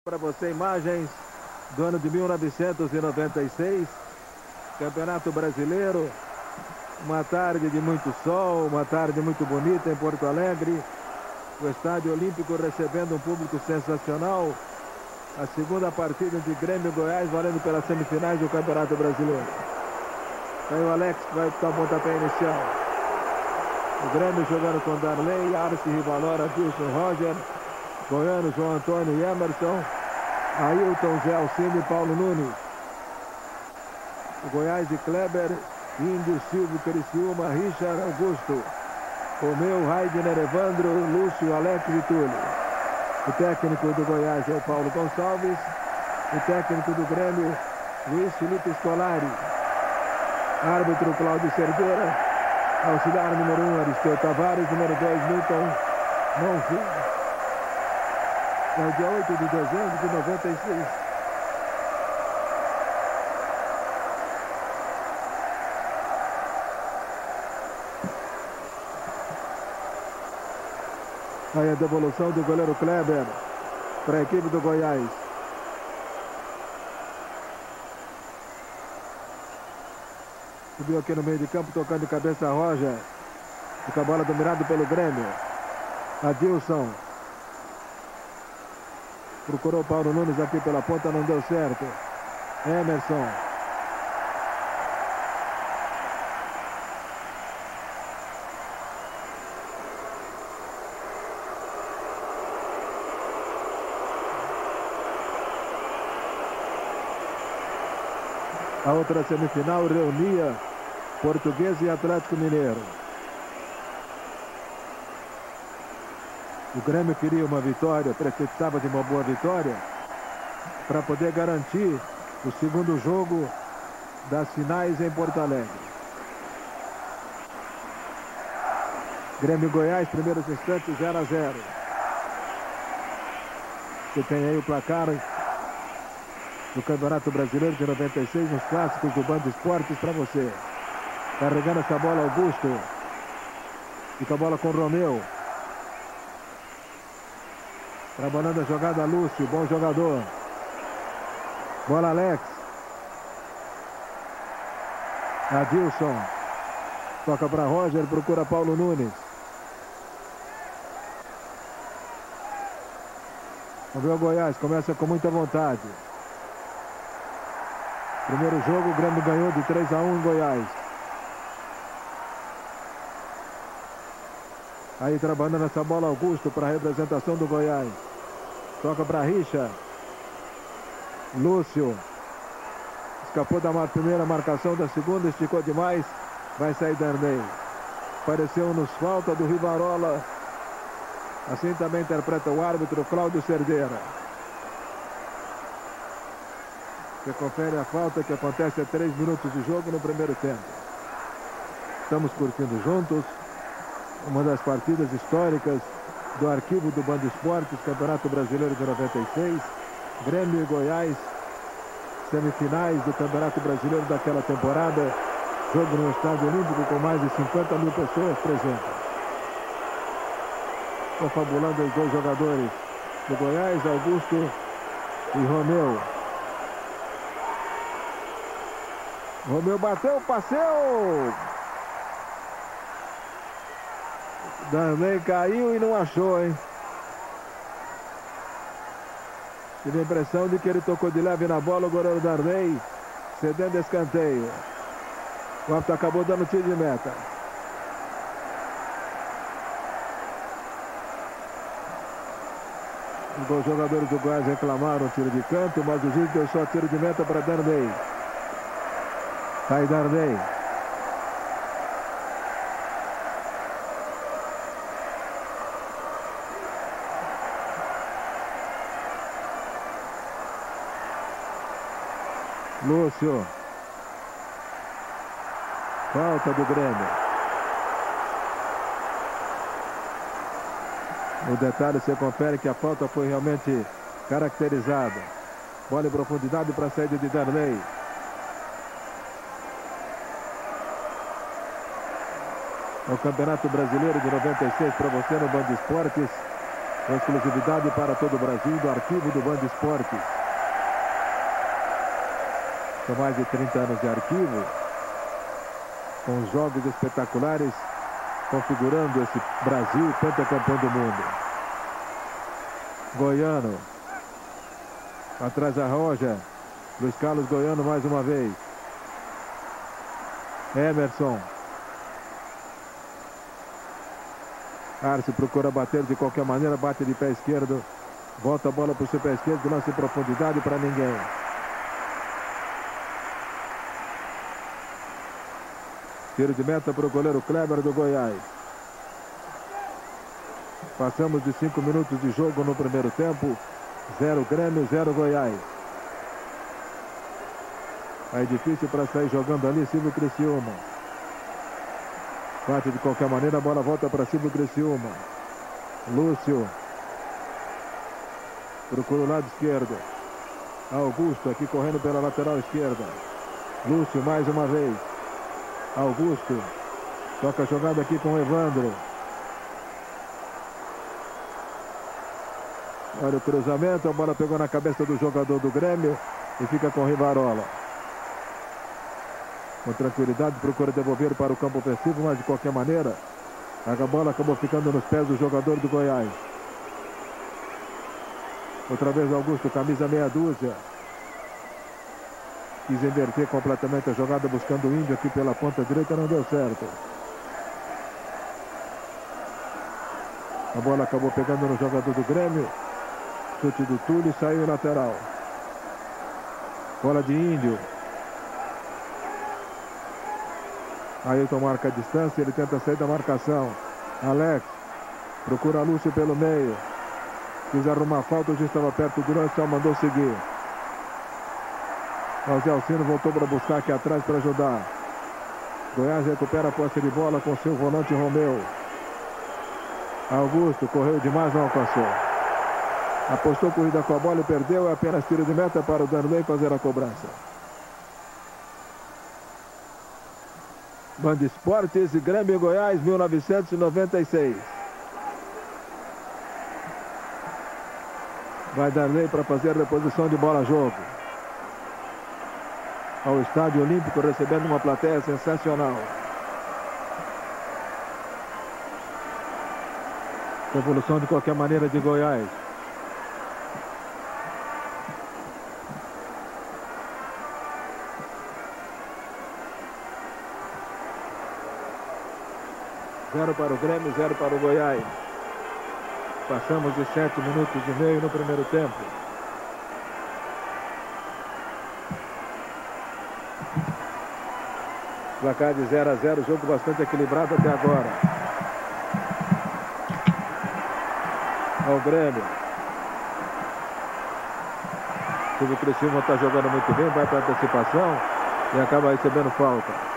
Para você, imagens do ano de 1996, Campeonato Brasileiro, uma tarde de muito sol, uma tarde muito bonita em Porto Alegre, o Estádio Olímpico recebendo um público sensacional, a segunda partida de Grêmio e Goiás, valendo pelas semifinais do Campeonato Brasileiro. Aí o Alex que vai dar o pontapé inicial. O Grêmio jogando com Darley, Arce, Rivalora, Wilson, Roger, Goiano, João Antônio e Emerson, Ailton, Zé Alcine e Paulo Nunes. O Goiás de Kleber, Índio, Silvio, Criciúma, Richard, Augusto, Romeu, Raidner, Evandro, Lúcio, Alex e Túlio. O técnico do Goiás é o Paulo Gonçalves. O técnico do Grêmio, Luiz Felipe Scolari. Árbitro Cláudio Cerdeira. Auxiliar número 1, Aristeu Tavares. Número 2, Milton Monfils. É o dia 8 de dezembro de 96. Aí a devolução do goleiro Kleber para a equipe do Goiás. Subiu aqui no meio de campo, tocando de cabeça a Roger. Fica a bola dominada pelo Grêmio. Adilson. Procurou Paulo Nunes aqui pela ponta, não deu certo. Emerson. A outra semifinal reunia Português e Atlético Mineiro. O Grêmio queria uma vitória, precisava de uma boa vitória para poder garantir o segundo jogo das finais em Porto Alegre. Grêmio e Goiás, primeiros instantes, 0-0. Você tem aí o placar do Campeonato Brasileiro de 96 nos clássicos do Band Esportes para você. Carregando essa bola, Augusto. Fica a bola com o Romeu. Trabalhando a jogada, Lúcio, bom jogador. Bola, Alex. Adilson. Toca para Roger, procura Paulo Nunes. Vamos ver o Goiás, começa com muita vontade. Primeiro jogo, o Grêmio ganhou de 3-1 em Goiás. Aí trabalhando essa bola, Augusto para a representação do Goiás. Toca para Richa. Lúcio. Escapou da primeira marcação, da segunda esticou demais. Vai sair Darley. Pareceu-nos falta do Rivarola. Assim também interpreta o árbitro Cláudio Cerdeira. Você confere a falta que acontece a 3 minutos de jogo no primeiro tempo. Estamos curtindo juntos uma das partidas históricas do arquivo do Band Esportes, Campeonato Brasileiro de 96, Grêmio e Goiás, semifinais do Campeonato Brasileiro daquela temporada, jogo no Estádio Olímpico com mais de 50 mil pessoas presentes. Confabulando os dois jogadores do Goiás, Augusto e Romeu. Romeu bateu, passou! Darley caiu e não achou, hein? Tive a impressão de que ele tocou de leve na bola, o goleiro Darley cedendo escanteio. O árbitro acabou dando tiro de meta. Os jogadores do Goiás reclamaram tiro de canto, mas o juiz deu só tiro de meta para Darley. Sai Darley. Lúcio. Falta do Grêmio. No detalhe você confere que a falta foi realmente caracterizada. Bola em profundidade para a saída de Darley. O Campeonato Brasileiro de 96 para você no Band Esportes. Exclusividade para todo o Brasil do arquivo do Band Esportes. São mais de 30 anos de arquivo, com jogos espetaculares, configurando esse Brasil pentacampeão do mundo. Goiano. Atrás a Roja. Luiz Carlos Goiano mais uma vez. Emerson. Arce procura bater de qualquer maneira, bate de pé esquerdo. Volta a bola para o seu pé esquerdo, lança em profundidade para ninguém. Tiro de meta para o goleiro Kleber do Goiás. Passamos de 5 minutos de jogo no primeiro tempo. 0 Grêmio, 0 Goiás. Aí difícil para sair jogando ali, Silvio Criciúma. Bate de qualquer maneira, a bola volta para Silvio Criciúma. Lúcio. Procura o lado esquerdo. Augusto aqui correndo pela lateral esquerda. Lúcio mais uma vez. Augusto. Toca a jogada aqui com o Evandro. Olha o cruzamento, a bola pegou na cabeça do jogador do Grêmio e fica com Rivarola. Com tranquilidade, procura devolver para o campo ofensivo, mas de qualquer maneira, a bola acabou ficando nos pés do jogador do Goiás. Outra vez Augusto, camisa meia dúzia. Quis inverter completamente a jogada, buscando o Índio aqui pela ponta direita, não deu certo. A bola acabou pegando no jogador do Grêmio. Chute do Túlio, saiu lateral. Bola de Índio. Ailton marca a distância, ele tenta sair da marcação. Alex procura Lúcio pelo meio. Quis arrumar a falta, já estava perto do lance, só mandou seguir. O Zé Alcino voltou para buscar aqui atrás para ajudar. Goiás recupera a posse de bola com seu volante Romeu. Augusto correu demais, não alcançou. Apostou corrida com a bola e perdeu. É apenas tiro de meta para o Danley fazer a cobrança. Band Esportes e Grêmio Goiás, 1996. Vai Danley para fazer a reposição de bola a jogo. Ao Estádio Olímpico, recebendo uma plateia sensacional. Revolução de qualquer maneira de Goiás. Zero para o Grêmio, 0 para o Goiás. Passamos de 7 minutos e meio no primeiro tempo. Placar de 0 a 0, jogo bastante equilibrado até agora. Ao Grêmio. O Criciúma está jogando muito bem, vai para a antecipação e acaba recebendo falta.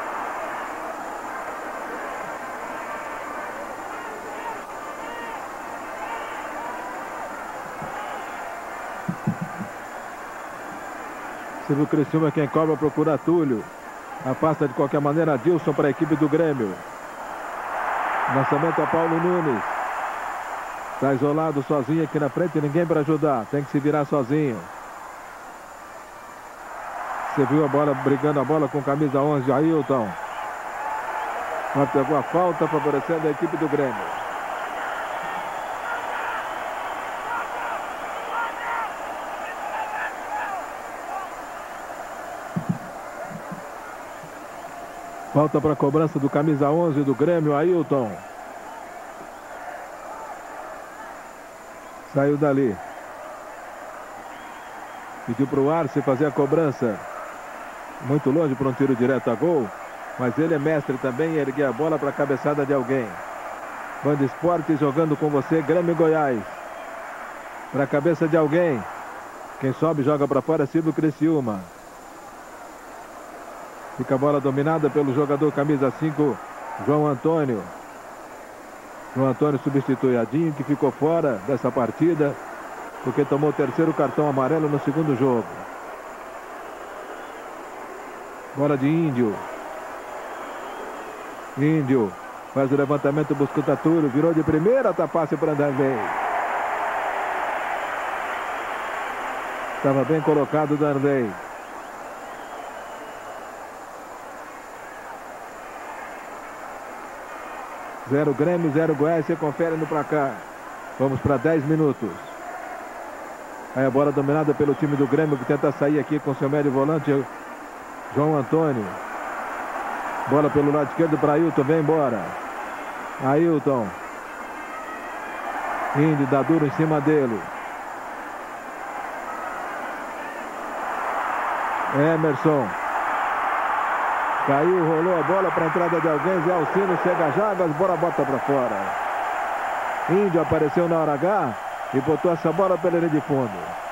Silvio Criciúma, quem cobra, procura Túlio. Afasta de qualquer maneira Adilson para a equipe do Grêmio. Lançamento a Paulo Nunes. Está isolado sozinho aqui na frente, ninguém para ajudar. Tem que se virar sozinho. Você viu a bola, brigando a bola com camisa 11, Ailton. Mas pegou a falta, favorecendo a equipe do Grêmio. Falta para a cobrança do camisa 11 do Grêmio, Ailton. Saiu dali. Pediu para o Arce fazer a cobrança. Muito longe para um tiro direto a gol. Mas ele é mestre também em erguer a bola para a cabeçada de alguém. Band Esportes jogando com você, Grêmio Goiás. Para a cabeça de alguém. Quem sobe joga para fora, Silvio Criciúma. Fica a bola dominada pelo jogador camisa 5, João Antônio. João Antônio substitui Adinho, que ficou fora dessa partida, porque tomou o terceiro cartão amarelo no segundo jogo. Bola de Índio. Índio faz o levantamento, busca o Túlio, virou de primeira, tá fácil para Danley. Estava bem colocado o Darley. Zero Grêmio, 0 Goiás. Você confere no placar. Vamos para 10 minutos. Aí a bola dominada pelo time do Grêmio, que tenta sair aqui com seu médio volante, João Antônio. Bola pelo lado esquerdo para Ailton, vem embora. Ailton. Índio dá duro em cima dele. Emerson. Caiu, rolou a bola para a entrada de alguém. Zé Alcino chega a Jagas, bola bota para fora. Índio apareceu na hora H e botou essa bola pela linha de fundo.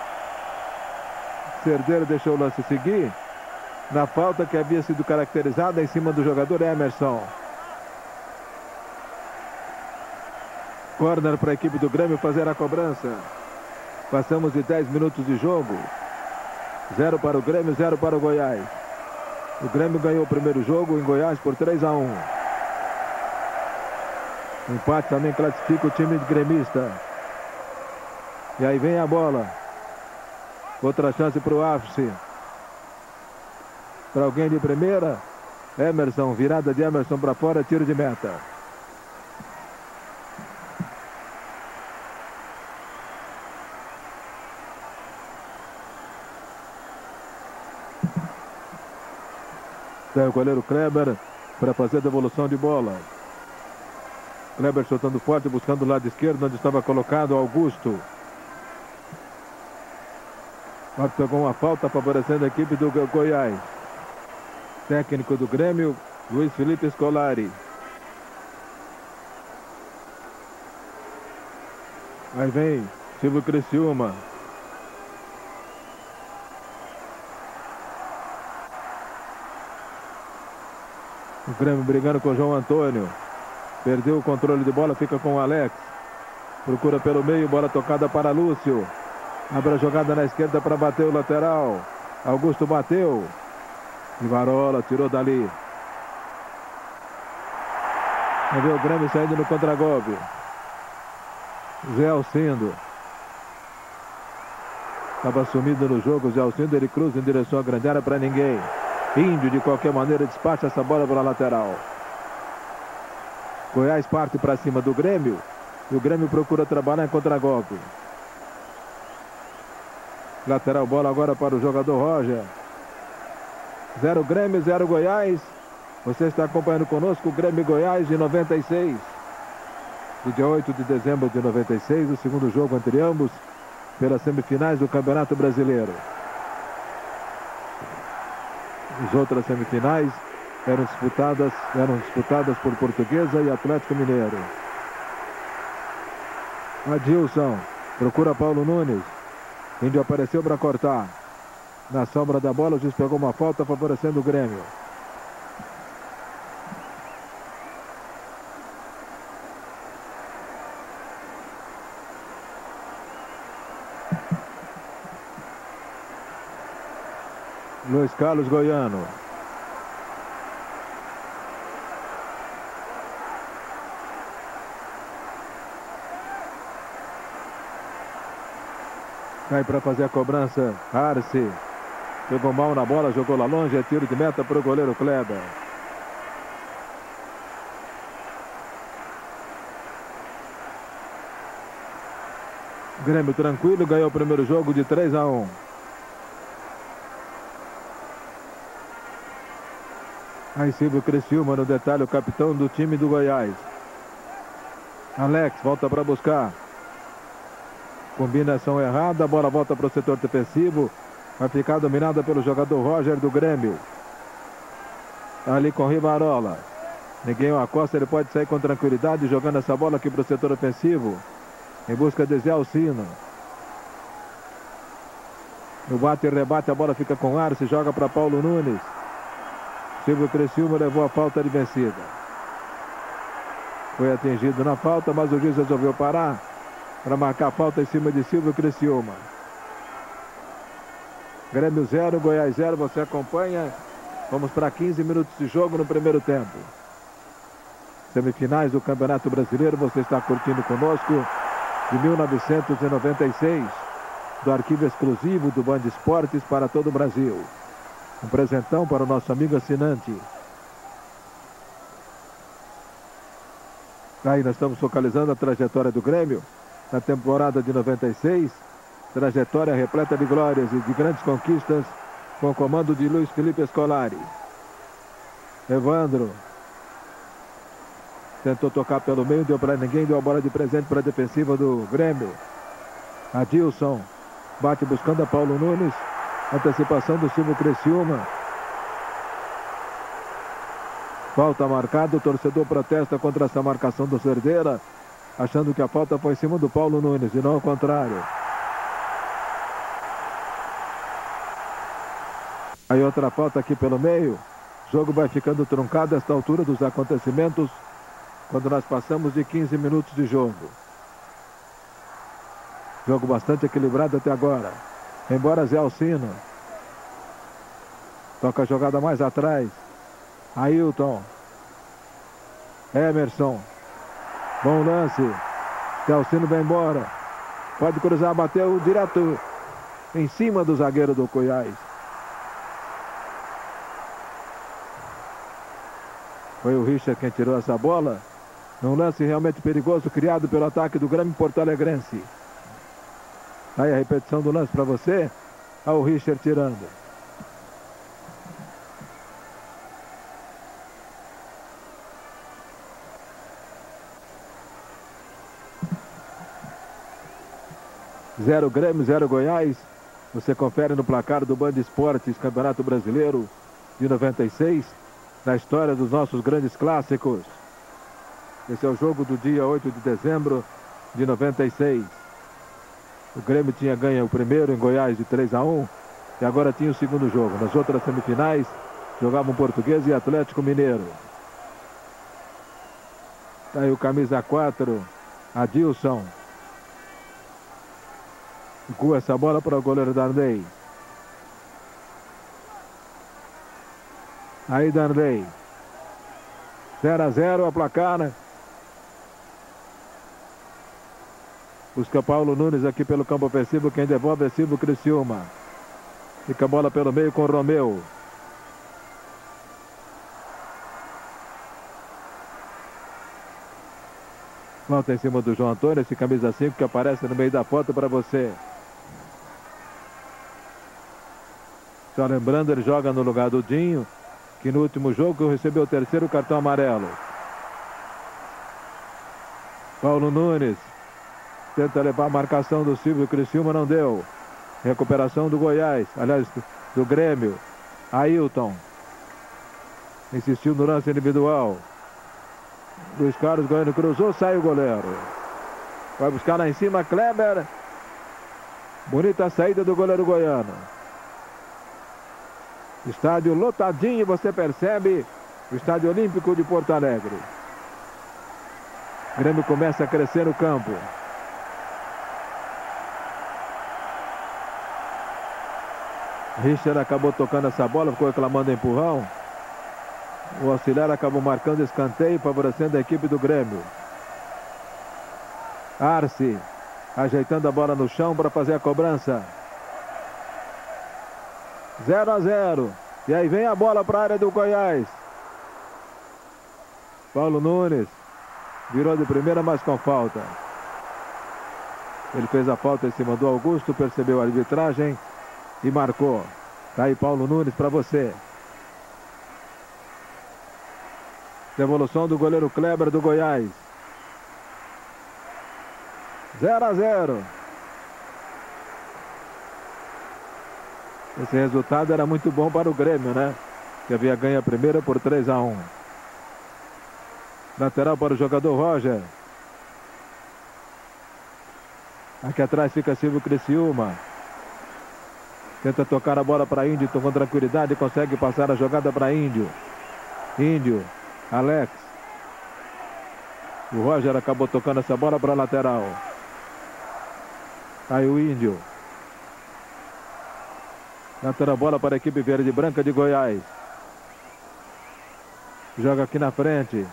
Cerdeiro deixou o lance seguir. Na falta que havia sido caracterizada em cima do jogador Emerson. Corner para a equipe do Grêmio fazer a cobrança. Passamos de 10 minutos de jogo. 0 para o Grêmio, 0 para o Goiás. O Grêmio ganhou o primeiro jogo em Goiás por 3-1. O empate também classifica o time de gremista. E aí vem a bola. Outra chance para o Afsi. Para alguém de primeira. Emerson, virada de Emerson para fora, tiro de meta. Tem o goleiro Kleber para fazer a devolução de bola. Kleber soltando forte, buscando o lado esquerdo, onde estava colocado Augusto. Mas pegou uma falta favorecendo a equipe do Goiás. Técnico do Grêmio, Luiz Felipe Scolari. Aí vem Silvio Criciúma. O Grêmio brigando com o João Antônio. Perdeu o controle de bola, fica com o Alex. Procura pelo meio, bola tocada para Lúcio. Abre a jogada na esquerda para bater o lateral. Augusto bateu. E Varola tirou dali. Vai ver o Grêmio saindo no contragolpe. Zé Alcindo. Estava sumido no jogo. Zé Alcindo, ele cruza em direção à grande área para ninguém. Índio, de qualquer maneira, despacha essa bola para a lateral. Goiás parte para cima do Grêmio. E o Grêmio procura trabalhar em contragolpe. Lateral, bola agora para o jogador Roger. 0 Grêmio, 0 Goiás. Você está acompanhando conosco o Grêmio Goiás de 96. Do dia 8 de dezembro de 96, o segundo jogo entre ambos, pelas semifinais do Campeonato Brasileiro. As outras semifinais eram disputadas por Portuguesa e Atlético Mineiro. Adilson procura Paulo Nunes. Índio apareceu para cortar. Na sombra da bola, o juiz pegou uma falta favorecendo o Grêmio. Luiz Carlos Goiano. Cai para fazer a cobrança. Arce. Pegou mal na bola, jogou lá longe. É tiro de meta para o goleiro Kleber. Grêmio tranquilo, ganhou o primeiro jogo de 3-1. Aí Silvio Criciúma no detalhe, o capitão do time do Goiás. Alex volta para buscar. Combinação errada, a bola volta para o setor defensivo. Vai ficar dominada pelo jogador Roger do Grêmio. Ali com Rivarola. Ninguém o acosta, ele pode sair com tranquilidade, jogando essa bola aqui para o setor ofensivo. Em busca de Zé Alcino. No bate e rebate, a bola fica com Arce, joga para Paulo Nunes. Silvio Criciúma levou a falta de vencida. Foi atingido na falta, mas o juiz resolveu parar para marcar a falta em cima de Silvio Criciúma. Grêmio 0, Goiás 0, você acompanha. Vamos para 15 minutos de jogo no primeiro tempo. Semifinais do Campeonato Brasileiro, você está curtindo conosco de 1996. do arquivo exclusivo do Band Esportes para todo o Brasil. Um presentão para o nosso amigo assinante. Aí nós estamos focalizando a trajetória do Grêmio na temporada de 96. Trajetória repleta de glórias e de grandes conquistas com o comando de Luiz Felipe Scolari. Evandro tentou tocar pelo meio, deu para ninguém, deu a bola de presente para a defensiva do Grêmio. Adilson bate buscando a Paulo Nunes. Antecipação do Silvio Criciúma. Falta marcada, o torcedor protesta contra essa marcação do Cerdeira, achando que a falta foi em cima do Paulo Nunes e não ao contrário. Aí outra falta aqui pelo meio. O jogo vai ficando truncado a esta altura dos acontecimentos, quando nós passamos de 15 minutos de jogo. Jogo bastante equilibrado até agora. Embora Zé Alcino. Toca a jogada mais atrás. Ailton. Emerson. Bom lance. Zé Alcino vai embora. Pode cruzar, bateu direto em cima do zagueiro do Goiás. Foi o Richard quem tirou essa bola. Num lance realmente perigoso criado pelo ataque do Grêmio porto-alegrense. Aí a repetição do lance para você. Olha o Richard tirando. Zero Grêmio, 0 Goiás. Você confere no placar do Band Esportes Campeonato Brasileiro de 96. Na história dos nossos grandes clássicos. Esse é o jogo do dia 8 de dezembro de 96. O Grêmio tinha ganho o primeiro em Goiás de 3-1 e agora tinha o segundo jogo. Nas outras semifinais jogavam Português e Atlético Mineiro. Tá aí o camisa 4, Adilson. Ficou essa bola para o goleiro Darley. Aí Darley. 0-0 a placar, né? Busca Paulo Nunes aqui pelo campo ofensivo. Quem devolve é Silvio Criciúma. Fica a bola pelo meio com o Romeu. Falta em cima do João Antônio. Esse camisa 5 que aparece no meio da foto para você. Só lembrando, ele joga no lugar do Dinho, que no último jogo recebeu o terceiro cartão amarelo. Paulo Nunes tenta levar a marcação do Silvio Criciúma, não deu. Recuperação do Goiás, aliás, do Grêmio. Ailton insistiu no lance individual. Luiz Carlos Goiano cruzou, sai o goleiro. Vai buscar lá em cima, Kleber. Bonita saída do goleiro goiano. Estádio lotadinho, você percebe, o Estádio Olímpico de Porto Alegre. O Grêmio começa a crescer no campo. Richard acabou tocando essa bola, ficou reclamando empurrão. O auxiliar acabou marcando escanteio, favorecendo a equipe do Grêmio. Arce ajeitando a bola no chão para fazer a cobrança. 0-0. E aí vem a bola para a área do Goiás. Paulo Nunes virou de primeira, mas com falta. Ele fez a falta em cima do Augusto, percebeu a arbitragem e marcou. Tá aí Paulo Nunes para você. Devolução do goleiro Kleber do Goiás. 0-0. Esse resultado era muito bom para o Grêmio, né? Que havia ganho a primeira por 3-1. Lateral para o jogador Roger. Aqui atrás fica Silvio Criciúma. Tenta tocar a bola para Índio, com tranquilidade, consegue passar a jogada para Índio. Índio, Alex. O Roger acabou tocando essa bola para a lateral. Aí o Índio. Lateral bola para a equipe verde e branca de Goiás. Joga aqui na frente.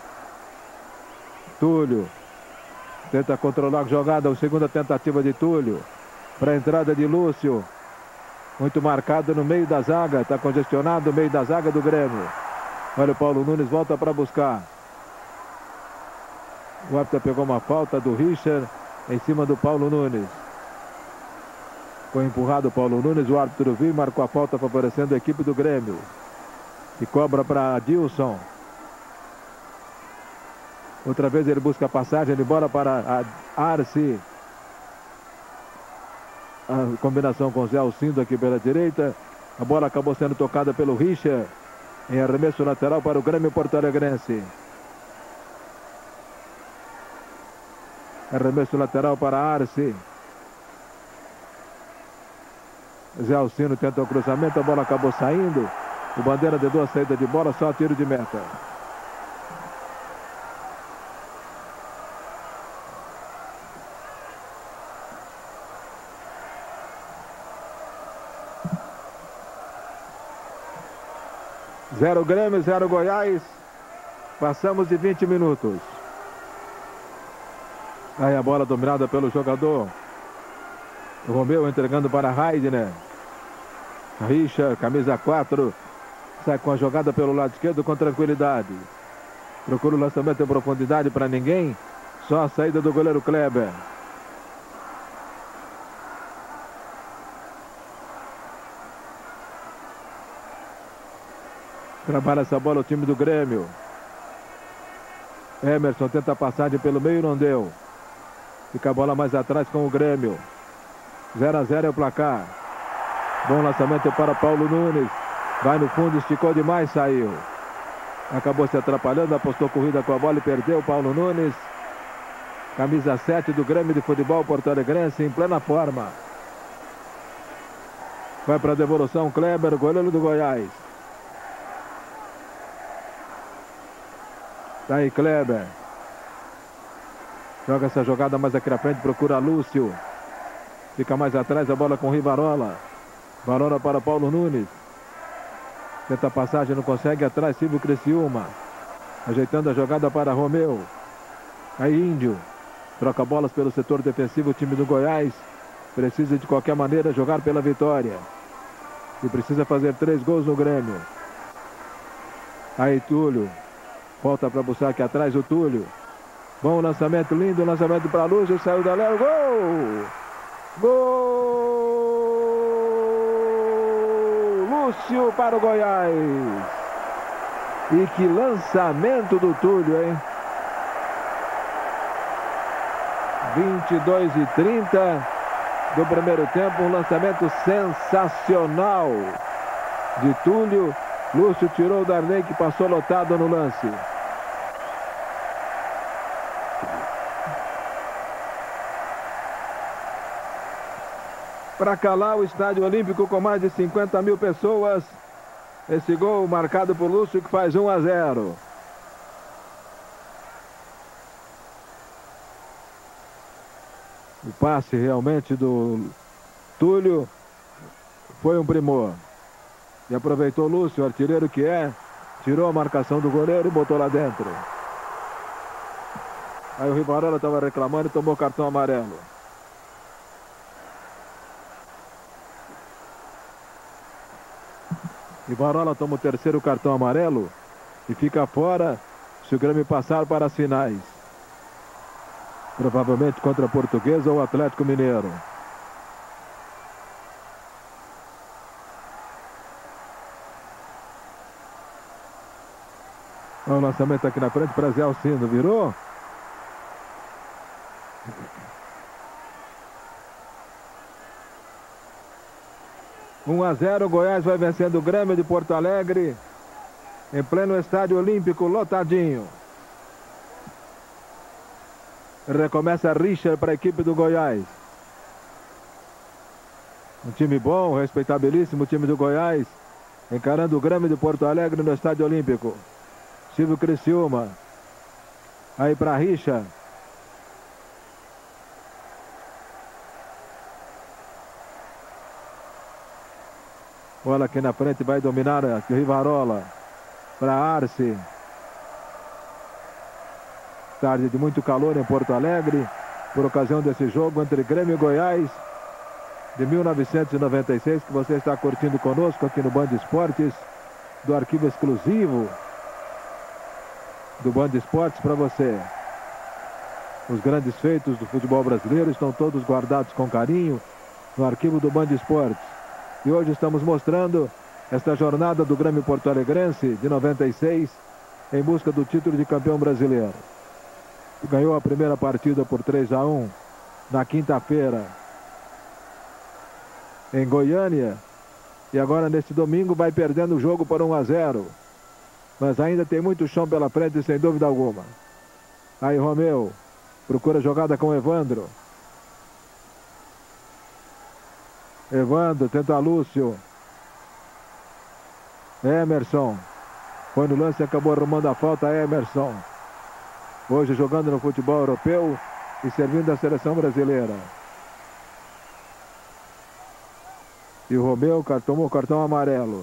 Túlio. Tenta controlar a jogada, a segunda tentativa de Túlio. para a entrada de Lúcio. Muito marcado no meio da zaga. Está congestionado o meio da zaga do Grêmio. Olha o Paulo Nunes, volta para buscar. O árbitro pegou uma falta do Richard em cima do Paulo Nunes. Foi empurrado o Paulo Nunes, o árbitro viu e marcou a falta favorecendo a equipe do Grêmio. E cobra para Adilson. Outra vez ele busca a passagem de bola para Arce. A combinação com o Zé Alcindo aqui pela direita. A bola acabou sendo tocada pelo Richard. Em arremesso lateral para o Grêmio Porto-Alegrense. Arremesso lateral para Arce. Zé Alcindo tenta o cruzamento, a bola acabou saindo. O Bandeira dedou a saída de bola, só tiro de meta. Zero Grêmio, 0 Goiás. Passamos de 20 minutos. Aí a bola dominada pelo jogador o Romeu, entregando para Raidner. Richard, camisa 4. Sai com a jogada pelo lado esquerdo com tranquilidade. Procura o lançamento em profundidade para ninguém. Só a saída do goleiro Kleber. Trabalha essa bola o time do Grêmio. Emerson tenta a passagem pelo meio, não deu. Fica a bola mais atrás com o Grêmio. 0-0 é o placar. Bom lançamento para Paulo Nunes. Vai no fundo, esticou demais, saiu. Acabou se atrapalhando, apostou corrida com a bola e perdeu. Paulo Nunes. Camisa 7 do Grêmio de Futebol Porto-Alegrense, em plena forma. Vai para a devolução Kleber, goleiro do Goiás. Tá aí Kleber. Joga essa jogada mais aqui na frente, procura Lúcio. Fica mais atrás a bola com Rivarola. Varola para Paulo Nunes. Tenta a passagem, não consegue. Atrás Silvio Criciúma. Ajeitando a jogada para Romeu. Aí Índio. Troca bolas pelo setor defensivo. O time do Goiás precisa de qualquer maneira jogar pela vitória. E precisa fazer 3 gols no Grêmio. Aí Túlio. Volta para buscar aqui atrás o Túlio. Bom lançamento, lindo lançamento para Lúcio. Saiu da Léo. Gol! Gol! Lúcio para o Goiás. E que lançamento do Túlio, hein? 22:30 do primeiro tempo. Um lançamento sensacional de Túlio. Lúcio tirou o Darley, que passou lotado no lance. Para calar o Estádio Olímpico com mais de 50 mil pessoas. Esse gol marcado por Lúcio, que faz 1-0. O passe realmente do Túlio foi um primor. E aproveitou o Lúcio, artilheiro que é. Tirou a marcação do goleiro e botou lá dentro. Aí o Rivarola estava reclamando e tomou cartão amarelo. Rivarola toma o terceiro cartão amarelo e fica fora se o Grêmio passar para as finais. Provavelmente contra a Portuguesa ou Atlético Mineiro. Olha o lançamento aqui na frente para Zé Alcindo. Virou? Um 1-0, Goiás vai vencendo o Grêmio de Porto Alegre. Em pleno Estádio Olímpico, lotadinho. Recomeça Richard para a equipe do Goiás. Um time bom, respeitabilíssimo time do Goiás. Encarando o Grêmio de Porto Alegre no Estádio Olímpico. Silvio Criciúma. Aí para Richard. Bola aqui na frente, vai dominar aqui o Rivarola. Para Arce. Tarde de muito calor em Porto Alegre. Por ocasião desse jogo entre Grêmio e Goiás. de 1996 que você está curtindo conosco aqui no Band Esportes, do arquivo exclusivo do Band Esportes para você. Os grandes feitos do futebol brasileiro estão todos guardados com carinho no arquivo do Band Esportes. E hoje estamos mostrando esta jornada do Grêmio Porto-Alegrense de 96 em busca do título de campeão brasileiro. Ganhou a primeira partida por 3-1 na quinta-feira em Goiânia. E agora neste domingo vai perdendo o jogo por 1-0. Mas ainda tem muito chão pela frente, sem dúvida alguma. Aí Romeu procura jogada com Evandro. Evandro tenta Lúcio. Emerson. Foi no lance e acabou arrumando a falta. Emerson. Hoje jogando no futebol europeu e servindo a seleção brasileira. E o Romeu tomou o cartão amarelo.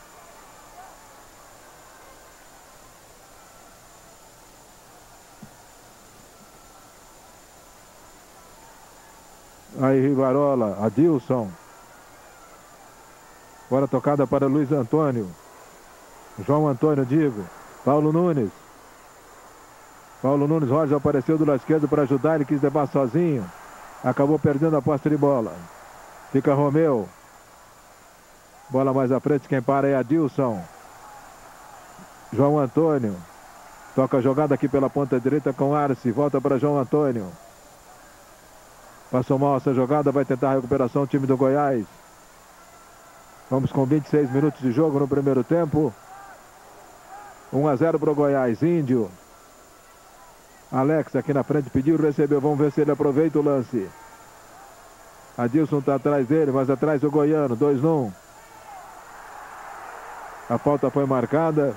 Aí Rivarola, Adilson. Agora tocada para Luiz Antônio. João Antônio, digo. Paulo Nunes. Paulo Nunes, Roger apareceu do lado esquerdo para ajudar, ele quis levar sozinho. Acabou perdendo a posse de bola. Fica Romeu. Bola mais à frente, quem para é Adilson. João Antônio. Toca a jogada aqui pela ponta direita com Arce. Volta para João Antônio. Passou mal essa jogada, vai tentar a recuperação o time do Goiás. Vamos com 26 minutos de jogo no primeiro tempo. 1-0 para o Goiás. Índio. Alex aqui na frente pediu, recebeu. Vamos ver se ele aproveita o lance. Adilson está atrás dele, mas atrás o Goiano. 2-1. A falta foi marcada.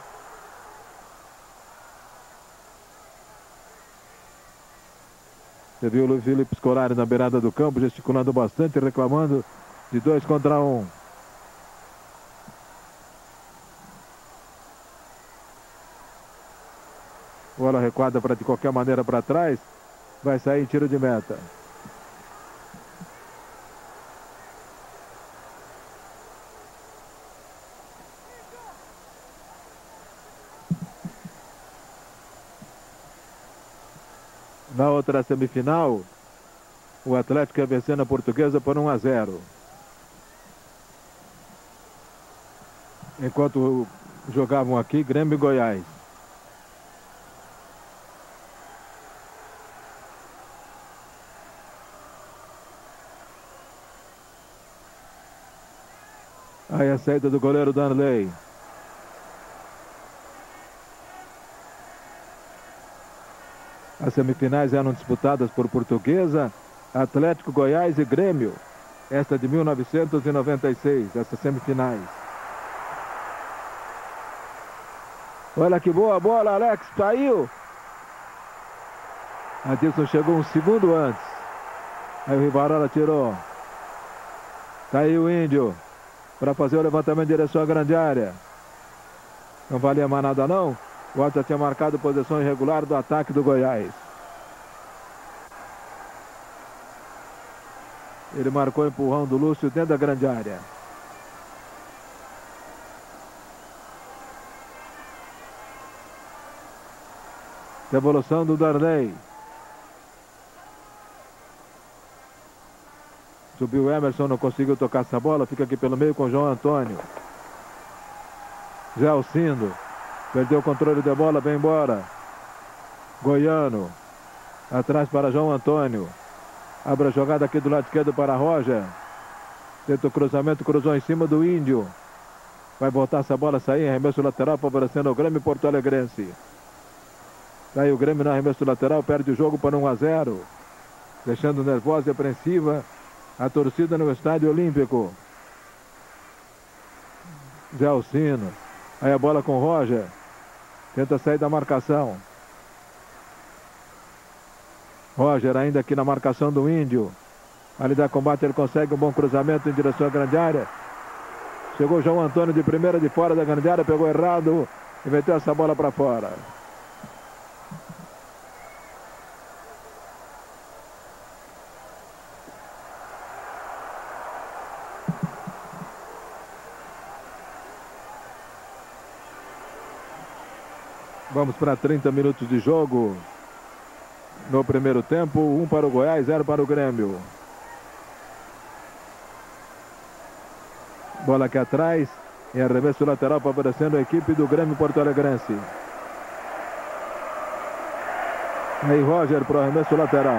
Você viu o Luiz Felipe Scolari na beirada do campo, gesticulando bastante, reclamando de 2 contra 1. Bola recuada de qualquer maneira para trás. Vai sair em tiro de meta. Na outra semifinal, o Atlético ia vencendo a Portuguesa por 1-0. Enquanto jogavam aqui, Grêmio e Goiás. Aí a saída do goleiro Danley. As semifinais eram disputadas por Portuguesa, Atlético, Goiás e Grêmio. Esta de 1996, essas semifinais. Olha que boa bola, Alex, saiu. Adilson chegou um segundo antes. Aí o Rivarola tirou. Tá aí o Índio para fazer o levantamento em direção à grande área. Não valia mais nada não. O Otto tinha marcado posição irregular do ataque do Goiás. Ele marcou o empurrão do Lúcio dentro da grande área. Devolução do Darley. Subiu o Emerson, não conseguiu tocar essa bola. Fica aqui pelo meio com o João Antônio. Zé Alcindo. Perdeu o controle da bola, vem embora. Goiano. Atrás para João Antônio. Abre a jogada aqui do lado esquerdo para Roger. Tenta o cruzamento, cruzou em cima do Índio. Vai voltar essa bola, sair, arremesso lateral, favorecendo o Grêmio Porto-Alegrense. Daí o Grêmio no arremesso lateral, perde o jogo para 1-0. Deixando nervosa e apreensiva a torcida no Estádio Olímpico. Zé Alcino. Aí a bola com Roger. Tenta sair da marcação. Roger ainda aqui na marcação do Índio. Ali dá combate, ele consegue um bom cruzamento em direção à grande área. Chegou João Antônio de primeira de fora da grande área, pegou errado e meteu essa bola para fora. Vamos para 30 minutos de jogo. No primeiro tempo, 1 para o Goiás, 0 para o Grêmio. Bola aqui atrás, em arremesso lateral, favorecendo a equipe do Grêmio porto-alegrense. Aí Roger para o arremesso lateral.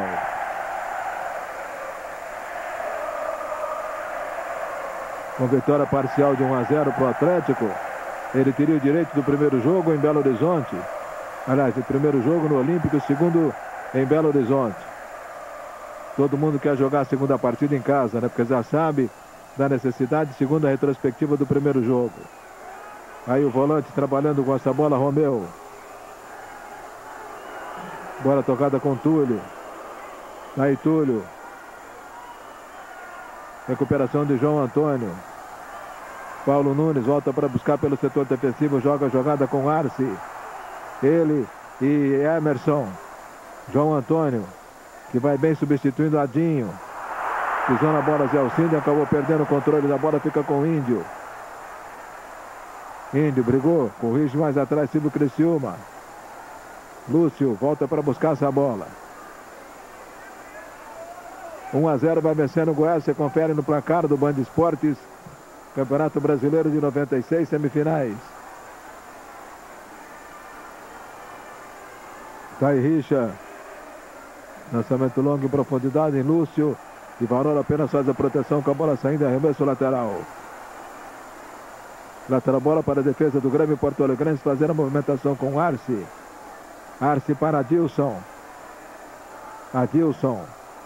Com vitória parcial de 1-0 para o Atlético. Ele teria o direito do primeiro jogo em Belo Horizonte. Aliás, o primeiro jogo no Olímpico, o segundo em Belo Horizonte. Todo mundo quer jogar a segunda partida em casa, né? Porque já sabe da necessidade, segundo a retrospectiva do primeiro jogo. Aí o volante trabalhando com essa bola, Romeu. Bola tocada com Túlio. Aí Túlio. Recuperação de João Antônio. Paulo Nunes volta para buscar pelo setor defensivo, joga a jogada com Arce. Ele e Emerson. João Antônio, que vai bem substituindo Adinho. Pisou na bola Zé Alcinde, acabou perdendo o controle da bola, fica com o Índio. Índio brigou, corrige mais atrás, Silvio Criciúma. Lúcio volta para buscar essa bola. 1-0 vai vencendo o Goiás, você confere no placar do Band Esportes. Campeonato Brasileiro de 96, semifinais. Thay Richa. Lançamento longo em profundidade em Lúcio. E Varol apenas faz a proteção com a bola saindo, arremesso lateral. Lateral bola para a defesa do Grêmio porto-alegrense, fazendo a movimentação com Arce. Arce para Adilson. Adilson.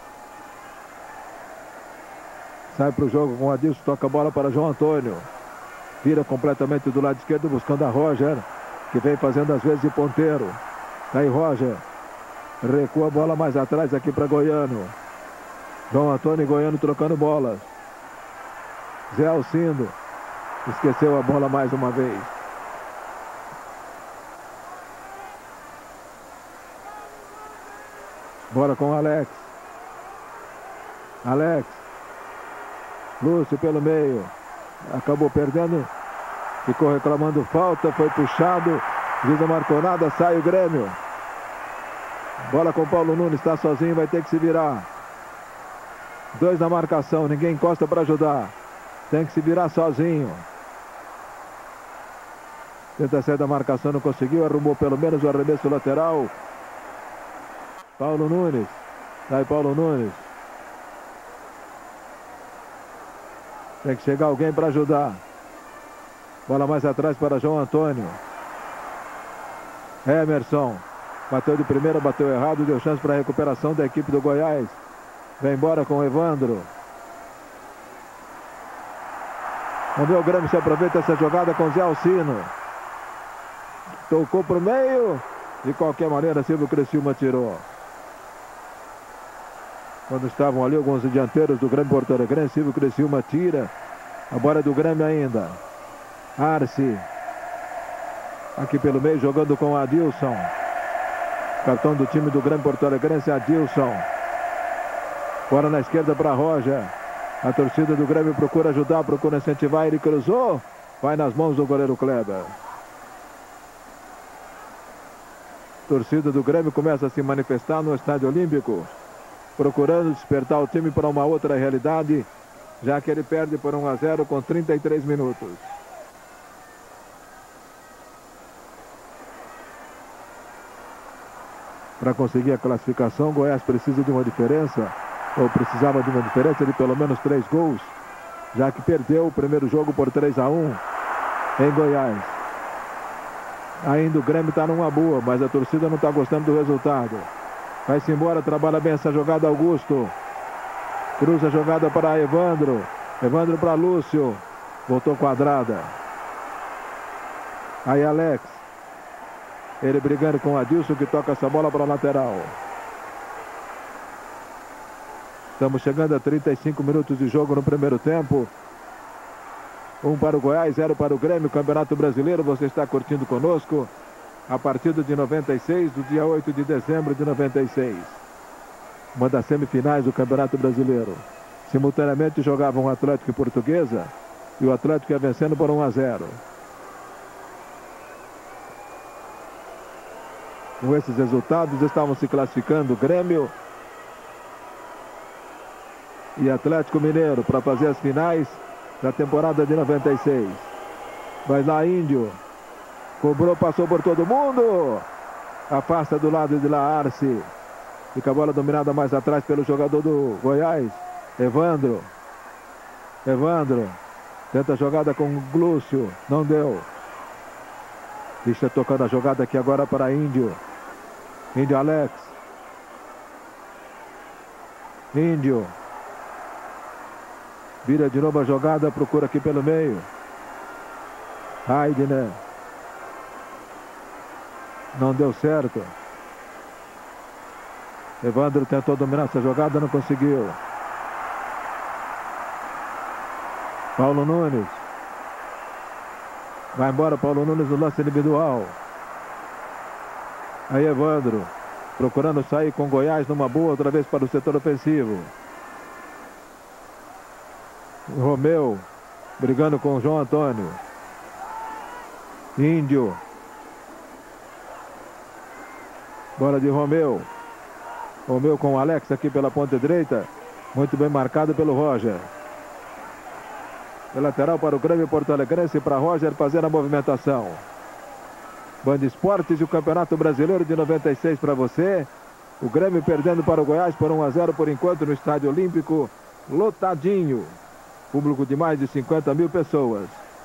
Sai para o jogo com Adilson, toca a bola para João Antônio. Vira completamente do lado esquerdo, buscando a Roger, que vem fazendo às vezes de ponteiro. Tá aí Roger. Recua a bola mais atrás aqui para Goiano. João Antônio e Goiano trocando bolas. Zé Alcindo. Esqueceu a bola mais uma vez. Bola com Alex. Alex. Lúcio pelo meio. Acabou perdendo. Ficou reclamando falta. Foi puxado. Juiz não marcou nada. Sai o Grêmio. Bola com Paulo Nunes. Está sozinho. Vai ter que se virar. 2 na marcação. Ninguém encosta para ajudar. Tem que se virar sozinho. Tenta sair da marcação. Não conseguiu. Arrumou pelo menos o arremesso lateral. Paulo Nunes. Sai Paulo Nunes. Tem que chegar alguém para ajudar. Bola mais atrás para João Antônio. Emerson. Bateu de primeira, bateu errado. Deu chance para a recuperação da equipe do Goiás. Vem embora com o Evandro. Vamos ver o Grêmio se aproveita essa jogada com Zé Alcino. Tocou para o meio. De qualquer maneira, Silvio Criciúma tirou. Quando estavam ali alguns dianteiros do Grêmio porto-alegrense, Silvio Criciúma tira. A bola é do Grêmio ainda. Arce. Aqui pelo meio, jogando com Adilson. Cartão do time do Grêmio porto-alegrense, Adilson. Bola na esquerda para Roger. A torcida do Grêmio procura ajudar, procura incentivar. Ele cruzou. Vai nas mãos do goleiro Kleber. Torcida do Grêmio começa a se manifestar no Estádio Olímpico, procurando despertar o time para uma outra realidade, já que ele perde por 1-0 com 33 minutos. Para conseguir a classificação, Goiás precisa de uma diferença, ou precisava de uma diferença de pelo menos 3 gols, já que perdeu o primeiro jogo por 3-1 em Goiás. Ainda o Grêmio está numa boa, mas a torcida não está gostando do resultado. Vai-se embora, trabalha bem essa jogada Augusto. Cruza a jogada para Evandro. Evandro para Lúcio. Voltou quadrada. Aí Alex. Ele brigando com o Adilson, que toca essa bola para a lateral. Estamos chegando a 35 minutos de jogo no primeiro tempo. 1 para o Goiás, 0 para o Grêmio. Campeonato Brasileiro, você está curtindo conosco. A partida de 96, do dia 8 de dezembro de 96. Uma das semifinais do Campeonato Brasileiro. Simultaneamente jogavam o Atlético e Portuguesa. E o Atlético ia vencendo por 1-0. Com esses resultados estavam se classificando Grêmio e Atlético Mineiro para fazer as finais da temporada de 96. Vai lá Índio. Cobrou, passou por todo mundo. Afasta do lado de lá Arce. Fica a bola dominada mais atrás pelo jogador do Goiás. Evandro. Tenta a jogada com o Glúcio. Não deu. Deixa tocando a jogada aqui agora para Índio. Índio Alex. Índio. Vira de novo a jogada. Procura aqui pelo meio. Heidner. Não deu certo. Evandro tentou dominar essa jogada, não conseguiu. Paulo Nunes. Vai embora Paulo Nunes no lance individual. Aí Evandro. Procurando sair com Goiás numa boa, outra vez para o setor ofensivo. Romeu. Brigando com o João Antônio. Índio. Bola de Romeu. Romeu com o Alex aqui pela ponta direita. Muito bem marcado pelo Roger. Lateral para o Grêmio Porto Alegrense, para Roger fazer a movimentação. Band Esportes e o Campeonato Brasileiro de 96 para você. O Grêmio perdendo para o Goiás por 1-0 por enquanto no Estádio Olímpico. Lotadinho. Público de mais de 50 mil pessoas.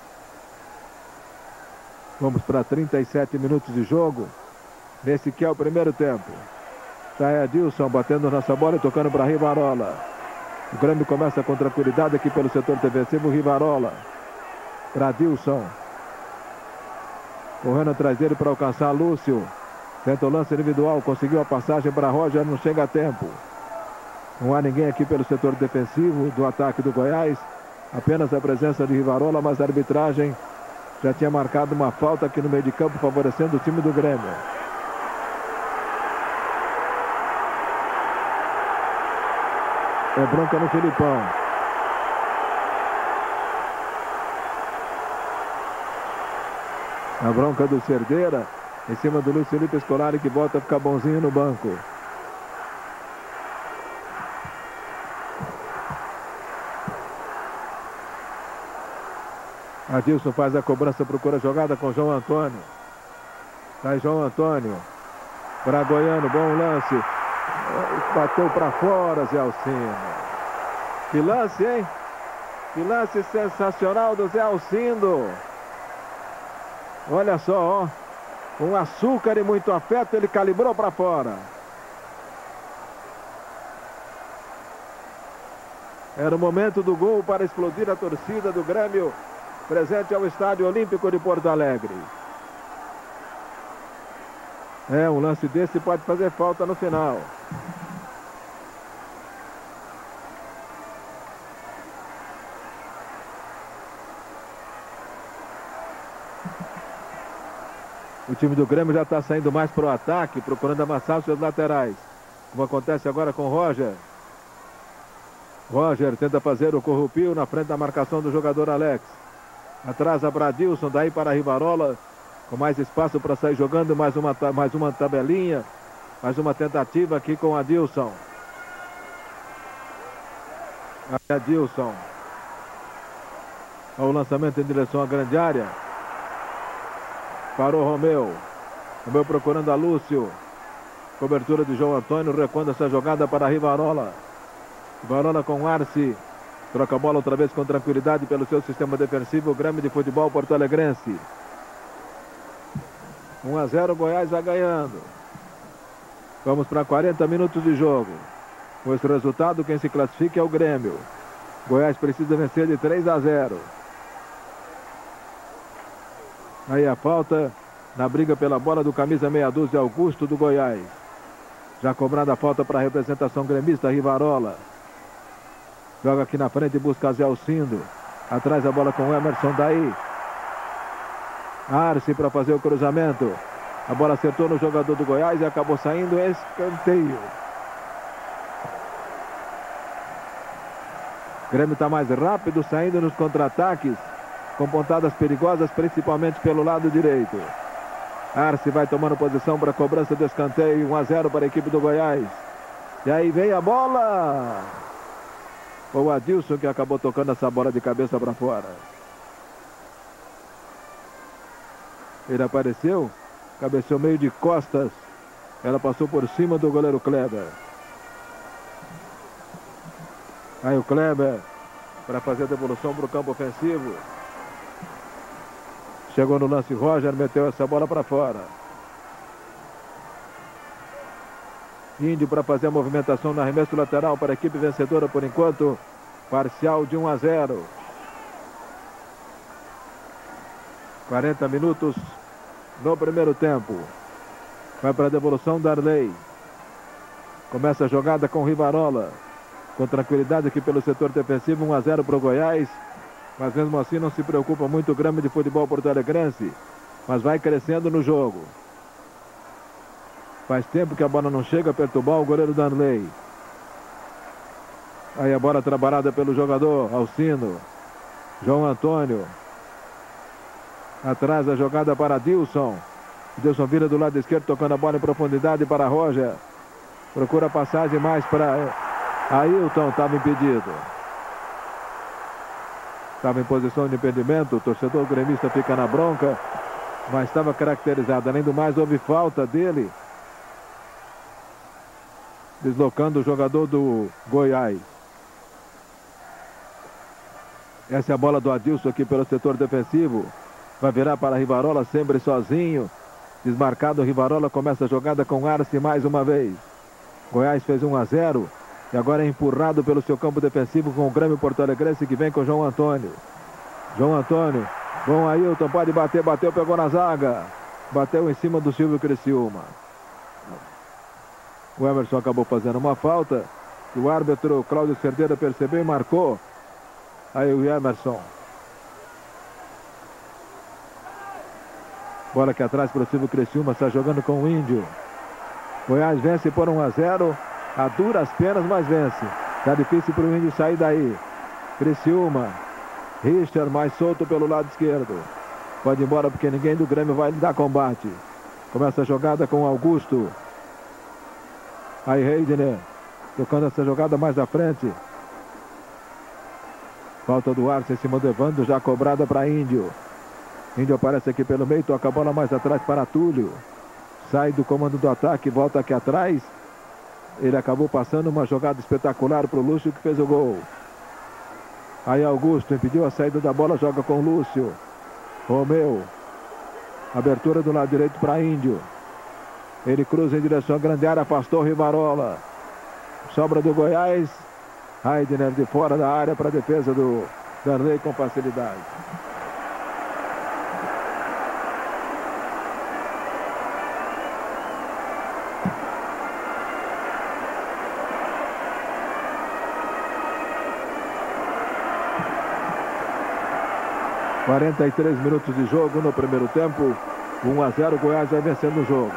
Vamos para 37 minutos de jogo. Nesse que é o primeiro tempo. Está Adilson batendo nossa bola e tocando para Rivarola. O Grêmio começa com tranquilidade aqui pelo setor defensivo. Rivarola. Para Adilson. Correndo atrás dele para alcançar Lúcio. Tenta o lance individual. Conseguiu a passagem para Roger. Não chega a tempo. Não há ninguém aqui pelo setor defensivo do ataque do Goiás. Apenas a presença de Rivarola. Mas a arbitragem já tinha marcado uma falta aqui no meio de campo, favorecendo o time do Grêmio. É bronca no Filipão. A bronca do Cerdeira em cima do Luiz Felipe Scolari, que volta a ficar bonzinho no banco. Adilson faz a cobrança, procura a jogada com João Antônio. Sai João Antônio. Para Goiano, bom lance. Bateu para fora, Zé Alcindo. Que lance, hein? Que lance sensacional do Zé Alcindo. Olha só, ó. Com açúcar e muito afeto, ele calibrou para fora. Era o momento do gol para explodir a torcida do Grêmio, presente ao Estádio Olímpico de Porto Alegre. Um lance desse pode fazer falta no final. O time do Grêmio já está saindo mais para o ataque, procurando amassar os seus laterais. Como acontece agora com Roger. Roger tenta fazer o corrupio na frente da marcação do jogador Alex. Atrasa para Adilson, daí para Rivarola. Com mais espaço para sair jogando, mais uma tabelinha. Mais uma tentativa aqui com Adilson. Adilson. O lançamento em direção à grande área. Parou Romeu. Romeu procurando a Lúcio. Cobertura de João Antônio, recuando essa jogada para Rivarola. Rivarola com Arce. Troca a bola outra vez com tranquilidade pelo seu sistema defensivo. O Grêmio de Futebol Porto Alegrense. 1-0, Goiás vai ganhando. Vamos para 40 minutos de jogo. Com esse resultado, quem se classifica é o Grêmio. Goiás precisa vencer de 3-0. Aí a falta na briga pela bola do camisa meia dúzia, Augusto do Goiás. Já cobrada a falta para a representação gremista, Rivarola. Joga aqui na frente e busca Zé Alcindo. Atrás a bola com o Emerson daí. Arce para fazer o cruzamento. A bola acertou no jogador do Goiás e acabou saindo escanteio. O Grêmio está mais rápido, saindo nos contra-ataques, com pontadas perigosas, principalmente pelo lado direito. Arce vai tomando posição para a cobrança do escanteio. 1-0 para a equipe do Goiás. E aí vem a bola. Foi o Adilson que acabou tocando essa bola de cabeça para fora. Ele apareceu, cabeceou meio de costas. Ela passou por cima do goleiro Kleber. Aí o Kleber para fazer a devolução para o campo ofensivo. Chegou no lance Roger, meteu essa bola para fora. Índio para fazer a movimentação no arremesso lateral para a equipe vencedora por enquanto. Parcial de 1-0. 40 minutos no primeiro tempo. Vai para a devolução Darley. Começa a jogada com Rivarola. Com tranquilidade aqui pelo setor defensivo. 1-0 para o Goiás. Mas mesmo assim não se preocupa muito o Grêmio de Futebol porto-alegrense. Mas vai crescendo no jogo. Faz tempo que a bola não chega a perturbar o goleiro Darley. Aí a bola trabalhada pelo jogador Alcino. João Antônio. Atrás a jogada para Dilson. Dilson vira do lado esquerdo, tocando a bola em profundidade para Roger. Procura passagem mais para Ailton, estava impedido. Estava em posição de impedimento, o torcedor gremista fica na bronca, mas estava caracterizado. Além do mais, houve falta dele, deslocando o jogador do Goiás. Essa é a bola do Adilson aqui pelo setor defensivo. Vai virar para Rivarola, sempre sozinho. Desmarcado, Rivarola começa a jogada com Arce mais uma vez. Goiás fez 1-0. E agora é empurrado pelo seu campo defensivo com o Grêmio porto-alegrense que vem com o João Antônio. João Antônio, bom Ailton, pode bater, bateu, pegou na zaga. Bateu em cima do Silvio Criciúma. O Emerson acabou fazendo uma falta. E o árbitro Cláudio Cerdeira percebeu e marcou. Aí o Emerson. Bola aqui atrás para o Silvio Criciúma, está jogando com o Índio. Goiás vence por 1-0. A duras penas, mas vence. Tá difícil para o Índio sair daí. Criciúma. Richard mais solto pelo lado esquerdo. Pode ir embora porque ninguém do Grêmio vai lhe dar combate. Começa a jogada com Augusto. Aí Reidner. Tocando essa jogada mais à frente. Falta do Arce em cima do Evandro, já cobrada para Índio. Índio aparece aqui pelo meio, toca a bola mais atrás para Túlio. Sai do comando do ataque, volta aqui atrás. Ele acabou passando uma jogada espetacular para o Lúcio que fez o gol. Aí Augusto impediu a saída da bola, joga com Lúcio. Romeu. Abertura do lado direito para Índio. Ele cruza em direção à grande área, afastou Rivarola. Sobra do Goiás. Heidner de fora da área para a defesa do Darley com facilidade. – 43 minutos de jogo no primeiro tempo. 1-0, Goiás vai vencendo o jogo.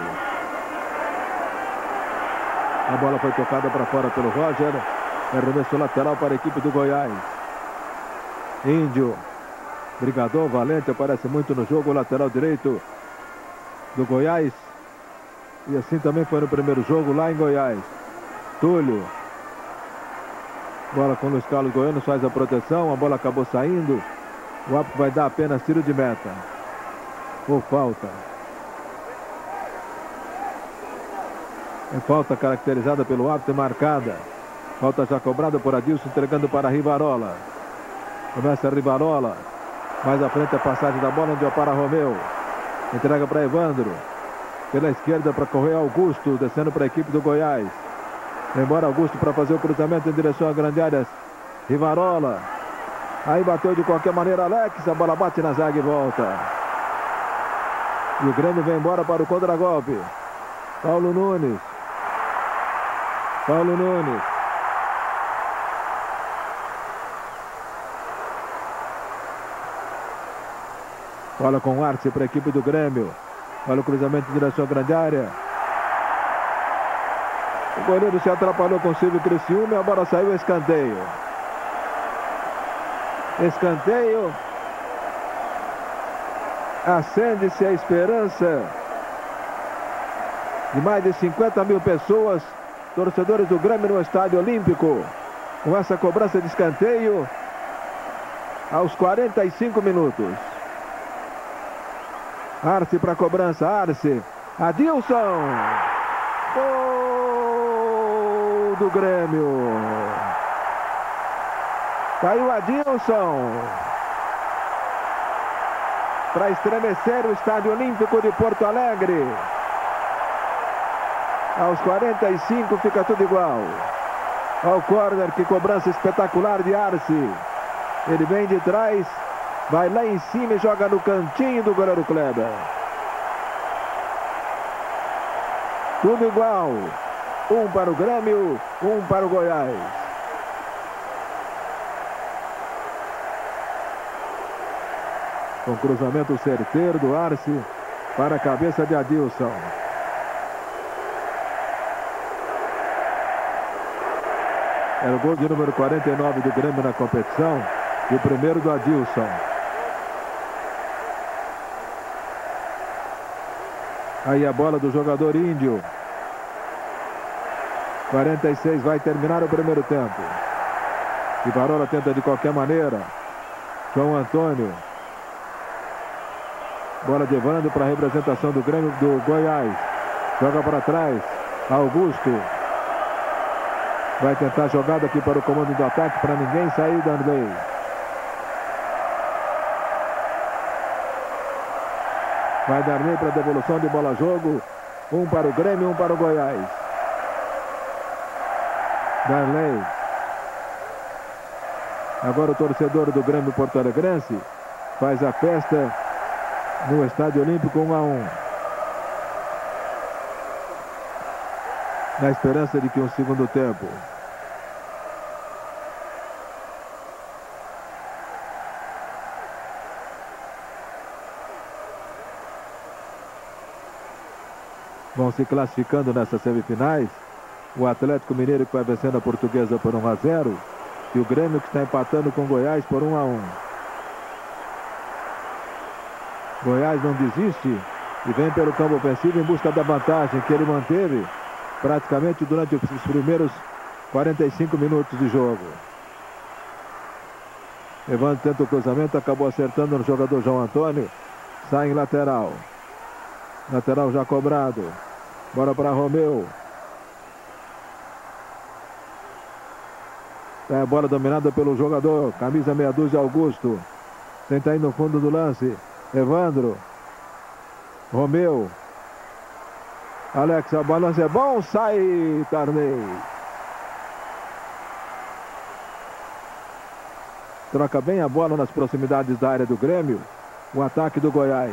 A bola foi tocada para fora pelo Roger. Arremesso lateral para a equipe do Goiás. Índio. Brigador, valente, aparece muito no jogo. Lateral direito do Goiás. E assim também foi no primeiro jogo lá em Goiás. Túlio. Bola com o Luiz Carlos Goiano, faz a proteção. A bola acabou saindo. O árbitro vai dar apenas tiro de meta. Ou falta. É falta caracterizada pelo árbitro e marcada. Falta já cobrada por Adilson, entregando para Rivarola. Começa a Rivarola. Mais à frente a passagem da bola, onde é para Romeu. Entrega para Evandro. Pela esquerda para correr Augusto, descendo para a equipe do Goiás. Embora Augusto para fazer o cruzamento em direção à grande área. Rivarola. Aí bateu de qualquer maneira Alex. A bola bate na zaga e volta. E o Grêmio vem embora para o contragolpe. Paulo Nunes. Paulo Nunes. Bola com Arce para a equipe do Grêmio. Olha o cruzamento em direção à grande área. O goleiro se atrapalhou com o Silvio Criciúma e a bola saiu, escanteio. Escanteio. Acende-se a esperança de mais de 50 mil pessoas, torcedores do Grêmio no Estádio Olímpico, com essa cobrança de escanteio aos 45 minutos. Arce para a cobrança, Arce, Adilson, gol do Grêmio. Caiu Adilson para estremecer o Estádio Olímpico de Porto Alegre. Aos 45 fica tudo igual. Ao corner, que cobrança espetacular de Arce. Ele vem de trás, vai lá em cima e joga no cantinho do goleiro Kleber. Tudo igual. Um para o Grêmio, um para o Goiás. Com cruzamento certeiro do Arce para a cabeça de Adilson. Era o gol de número 49 do Grêmio na competição. E o primeiro do Adilson. Aí a bola do jogador índio. 46, vai terminar o primeiro tempo. Ibarola tenta de qualquer maneira. João Antônio. Bola de Evandro para a representação do Grêmio do Goiás. Joga para trás. Augusto. Vai tentar a jogada aqui para o comando do ataque, para ninguém sair, Darley. Vai Darley para a devolução de bola-jogo. Um para o Grêmio, um para o Goiás. Darley. Agora o torcedor do Grêmio porto-alegrense faz a festa no Estádio Olímpico 1-1. Na esperança de que um segundo tempo. Vão se classificando nessas semifinais. O Atlético Mineiro, que vai vencendo a Portuguesa por 1-0. E o Grêmio, que está empatando com o Goiás por 1-1. Goiás não desiste e vem pelo campo ofensivo em busca da vantagem que ele manteve praticamente durante os primeiros 45 minutos de jogo. Evandro tenta o cruzamento, acabou acertando no jogador João Antônio. Sai em lateral. Lateral já cobrado. Bora para Romeu. É a bola dominada pelo jogador. Camisa meia dúzia, Augusto. Tenta ir no fundo do lance. Evandro. Romeu. Alex, a balança é bom. Sai, Tarney. Troca bem a bola nas proximidades da área do Grêmio. O ataque do Goiás.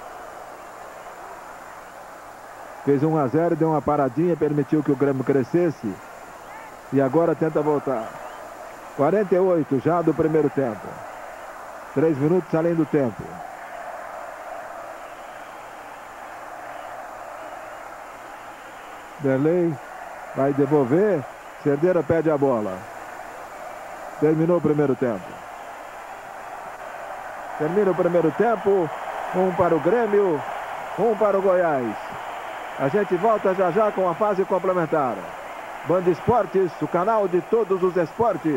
Fez 1-0, deu uma paradinha, permitiu que o Grêmio crescesse. E agora tenta voltar. 48 já do primeiro tempo. 3 minutos além do tempo. Derlei vai devolver. Cerdeira pede a bola. Terminou o primeiro tempo. Termina o primeiro tempo. Um para o Grêmio, um para o Goiás. A gente volta já já com a fase complementar. Band Esportes, o canal de todos os esportes.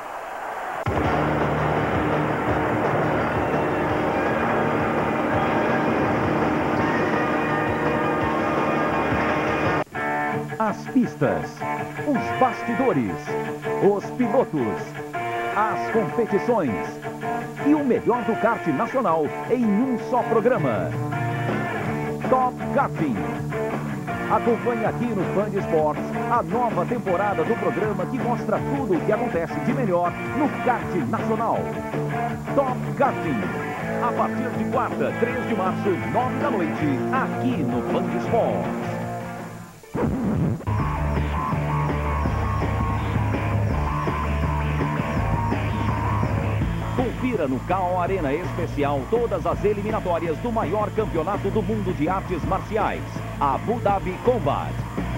As pistas, os bastidores, os pilotos, as competições e o melhor do kart nacional em um só programa. Top Karting. Acompanhe aqui no Band Esportes a nova temporada do programa que mostra tudo o que acontece de melhor no kart nacional. Top Karting. A partir de quarta, 3 de março, 9 da noite, aqui no Band Esportes. Confira no KO Arena Especial todas as eliminatórias do maior campeonato do mundo de artes marciais, Abu Dhabi Combat.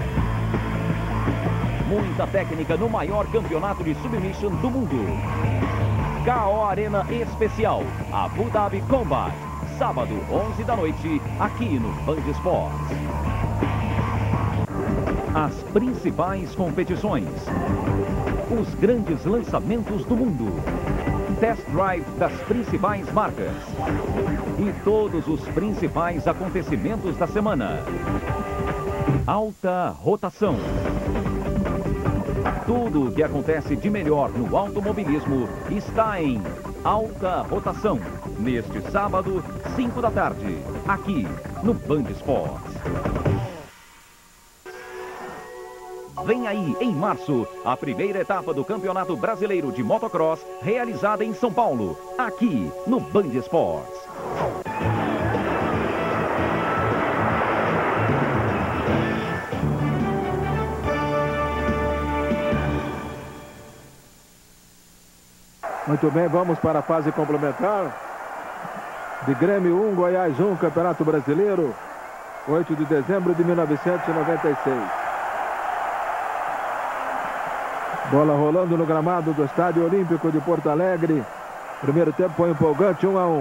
Muita técnica no maior campeonato de submission do mundo. KO Arena Especial, Abu Dhabi Combat. Sábado, 11 da noite, aqui no Band Esportes. As principais competições. Os grandes lançamentos do mundo. Test drive das principais marcas. E todos os principais acontecimentos da semana. Alta rotação. Tudo o que acontece de melhor no automobilismo está em Alta Rotação. Neste sábado, 5 da tarde, aqui no Band Esportes. Vem aí, em março, a primeira etapa do Campeonato Brasileiro de Motocross, realizada em São Paulo, aqui no Band Esportes. Muito bem, vamos para a fase complementar. De Grêmio 1, Goiás 1, Campeonato Brasileiro, 8 de dezembro de 1996. Bola rolando no gramado do Estádio Olímpico de Porto Alegre. Primeiro tempo foi empolgante, 1-1.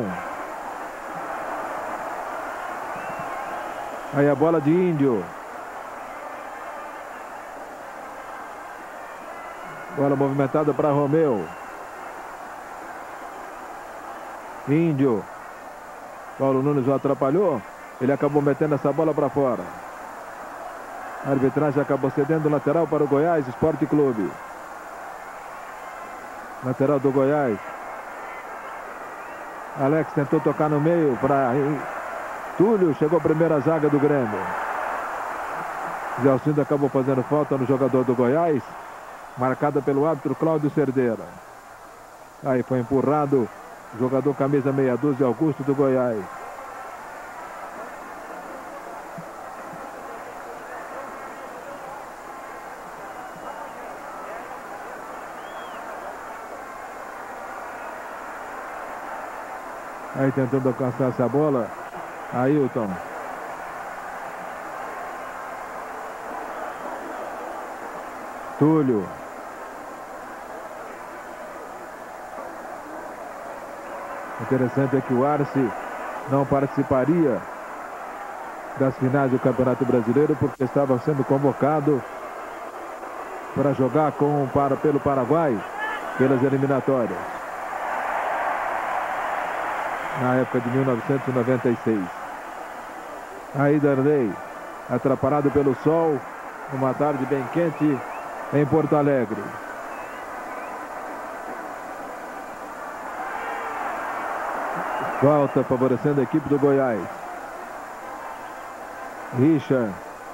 Aí a bola de Índio. Bola movimentada para Romeu. Índio. Paulo Nunes o atrapalhou. Ele acabou metendo essa bola para fora. A arbitragem acabou cedendo lateral para o Goiás Esporte Clube. Lateral do Goiás. Alex tentou tocar no meio para Túlio. Chegou a primeira zaga do Grêmio. Zé Alcindo acabou fazendo falta no jogador do Goiás. Marcada pelo árbitro Cláudio Cerdeira. Aí foi empurrado o jogador camisa meia dúzia, Augusto do Goiás. Aí tentando alcançar essa bola, Ailton. Túlio. Interessante é que o Arce não participaria das finais do Campeonato Brasileiro porque estava sendo convocado para jogar pelo Paraguai pelas eliminatórias. Na época de 1996. Aí Darley, atrapalhado pelo sol, numa tarde bem quente em Porto Alegre. Falta favorecendo a equipe do Goiás. Richard.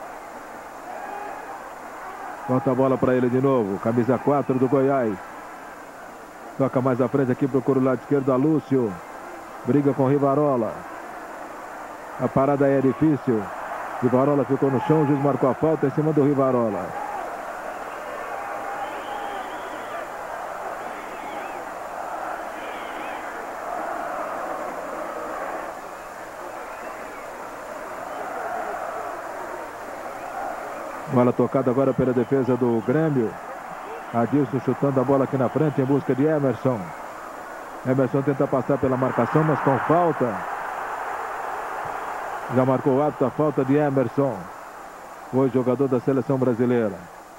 Volta a bola para ele de novo. Camisa 4 do Goiás. Toca mais à frente aqui, procura o lado esquerdo a Lúcio. Briga com Rivarola. A parada aí é difícil. Rivarola ficou no chão, o juiz marcou a falta em cima do Rivarola. Bola tocada agora pela defesa do Grêmio. Adilson chutando a bola aqui na frente em busca de Emerson. Emerson tenta passar pela marcação, mas com falta. Já marcou o árbitro a falta de Emerson. Foi jogador da seleção brasileira.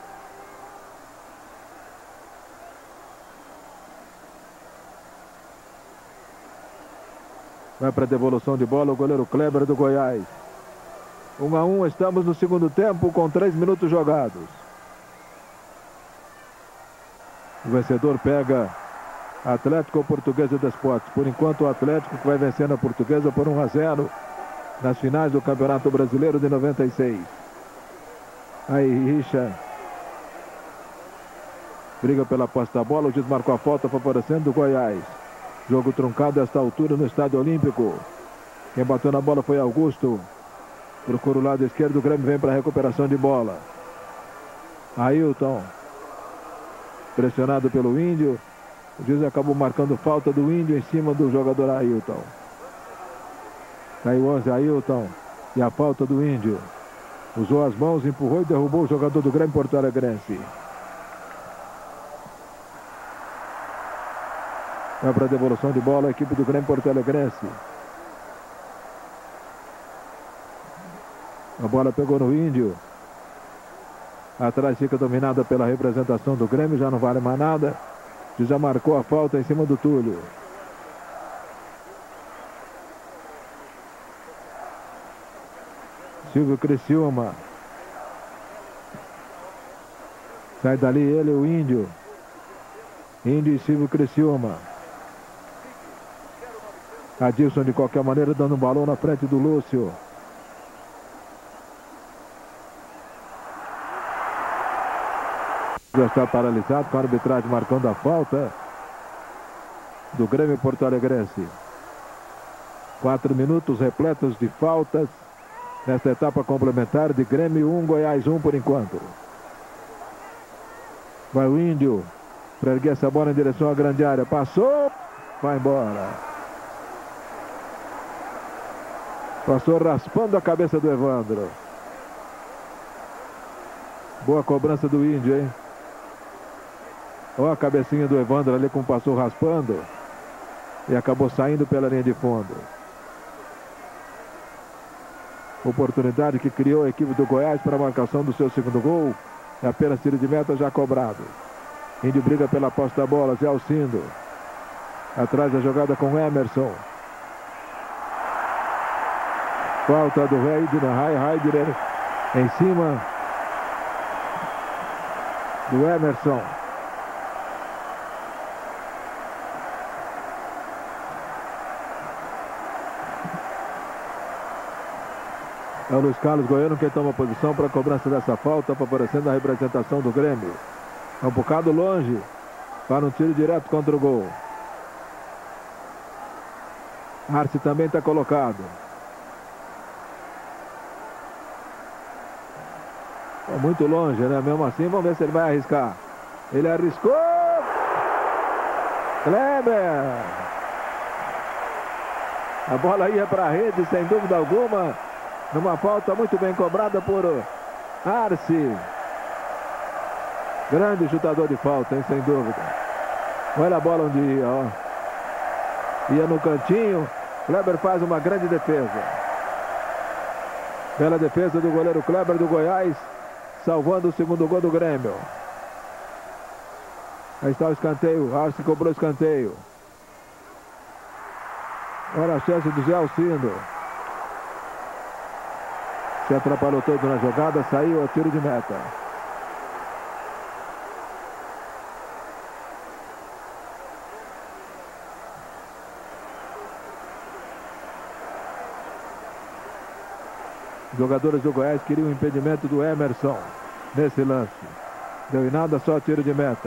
Vai para a devolução de bola o goleiro Kleber do Goiás. 1-1, estamos no segundo tempo com 3 minutos jogados. O vencedor pega Atlético ou Portuguesa de Desportes. Por enquanto o Atlético que vai vencendo a Portuguesa por 1-0 nas finais do Campeonato Brasileiro de 96. Aí Richard briga pela posse da bola, o juiz marcou a falta favorecendo o Goiás. Jogo truncado a esta altura no Estádio Olímpico. Quem bateu na bola foi Augusto. Procura o lado esquerdo, o Grêmio vem para a recuperação de bola. Ailton. Pressionado pelo Índio. O juiz acabou marcando falta do Índio em cima do jogador Ailton. Caiu 11 Ailton. E a falta do Índio. Usou as mãos, empurrou e derrubou o jogador do Grêmio Porto Alegrense. Vai para a devolução de bola a equipe do Grêmio Porto Alegrense. A bola pegou no Índio. Atrás fica dominada pela representação do Grêmio, já não vale mais nada. Já marcou a falta em cima do Túlio. Silvio Criciúma. Sai dali ele, o Índio. Índio e Silvio Criciúma. Adilson de qualquer maneira dando um balão na frente do Lúcio. Já está paralisado com a arbitragem marcando a falta do Grêmio Porto Alegrense. 4 minutos repletos de faltas nesta etapa complementar de Grêmio 1, Goiás 1 por enquanto. Vai o Índio para erguer essa bola em direção à grande área. Passou, vai embora. Passou raspando a cabeça do Evandro. Boa cobrança do Índio, hein? Olha a cabecinha do Evandro ali como passou raspando. E acabou saindo pela linha de fundo. Oportunidade que criou a equipe do Goiás para a marcação do seu segundo gol. É apenas tiro de meta já cobrado. Índio briga pela posse da bola. Zé Alcindo. Atrás da jogada com Emerson. Falta do Heider em cima do Emerson. É o Luiz Carlos Goiano quem toma posição para a cobrança dessa falta, favorecendo a representação do Grêmio. É um bocado longe para um tiro direto contra o gol. Arce também está colocado. É muito longe, né? Mesmo assim, vamos ver se ele vai arriscar. Ele arriscou. Kleber. A bola ia para a rede, sem dúvida alguma. Numa falta muito bem cobrada por Arce. Grande chutador de falta, hein? Sem dúvida. Olha a bola onde ia, ó. Ia no cantinho. Kleber faz uma grande defesa. Bela defesa do goleiro Kleber do Goiás. Salvando o segundo gol do Grêmio. Aí está o escanteio. Arce cobrou o escanteio. Olha a chance do Zé Alcindo. Se atrapalhou todo na jogada. Saiu a tiro de meta. Jogadores do Goiás queriam o impedimento do Emerson nesse lance. Deu em nada, só tiro de meta.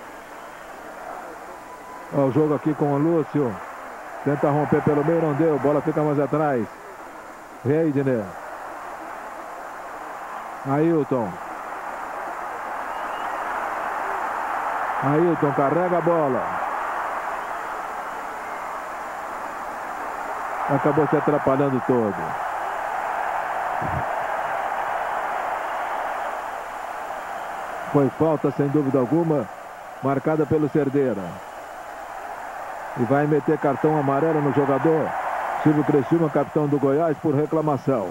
Olha o jogo aqui com o Lúcio. Tenta romper pelo meio, não deu. Bola fica mais atrás. Reidner. Ailton. Ailton carrega a bola. Acabou se atrapalhando todo. Foi falta, sem dúvida alguma, marcada pelo Cerdeira. E vai meter cartão amarelo no jogador Silvio Criciúma, capitão do Goiás, por reclamação.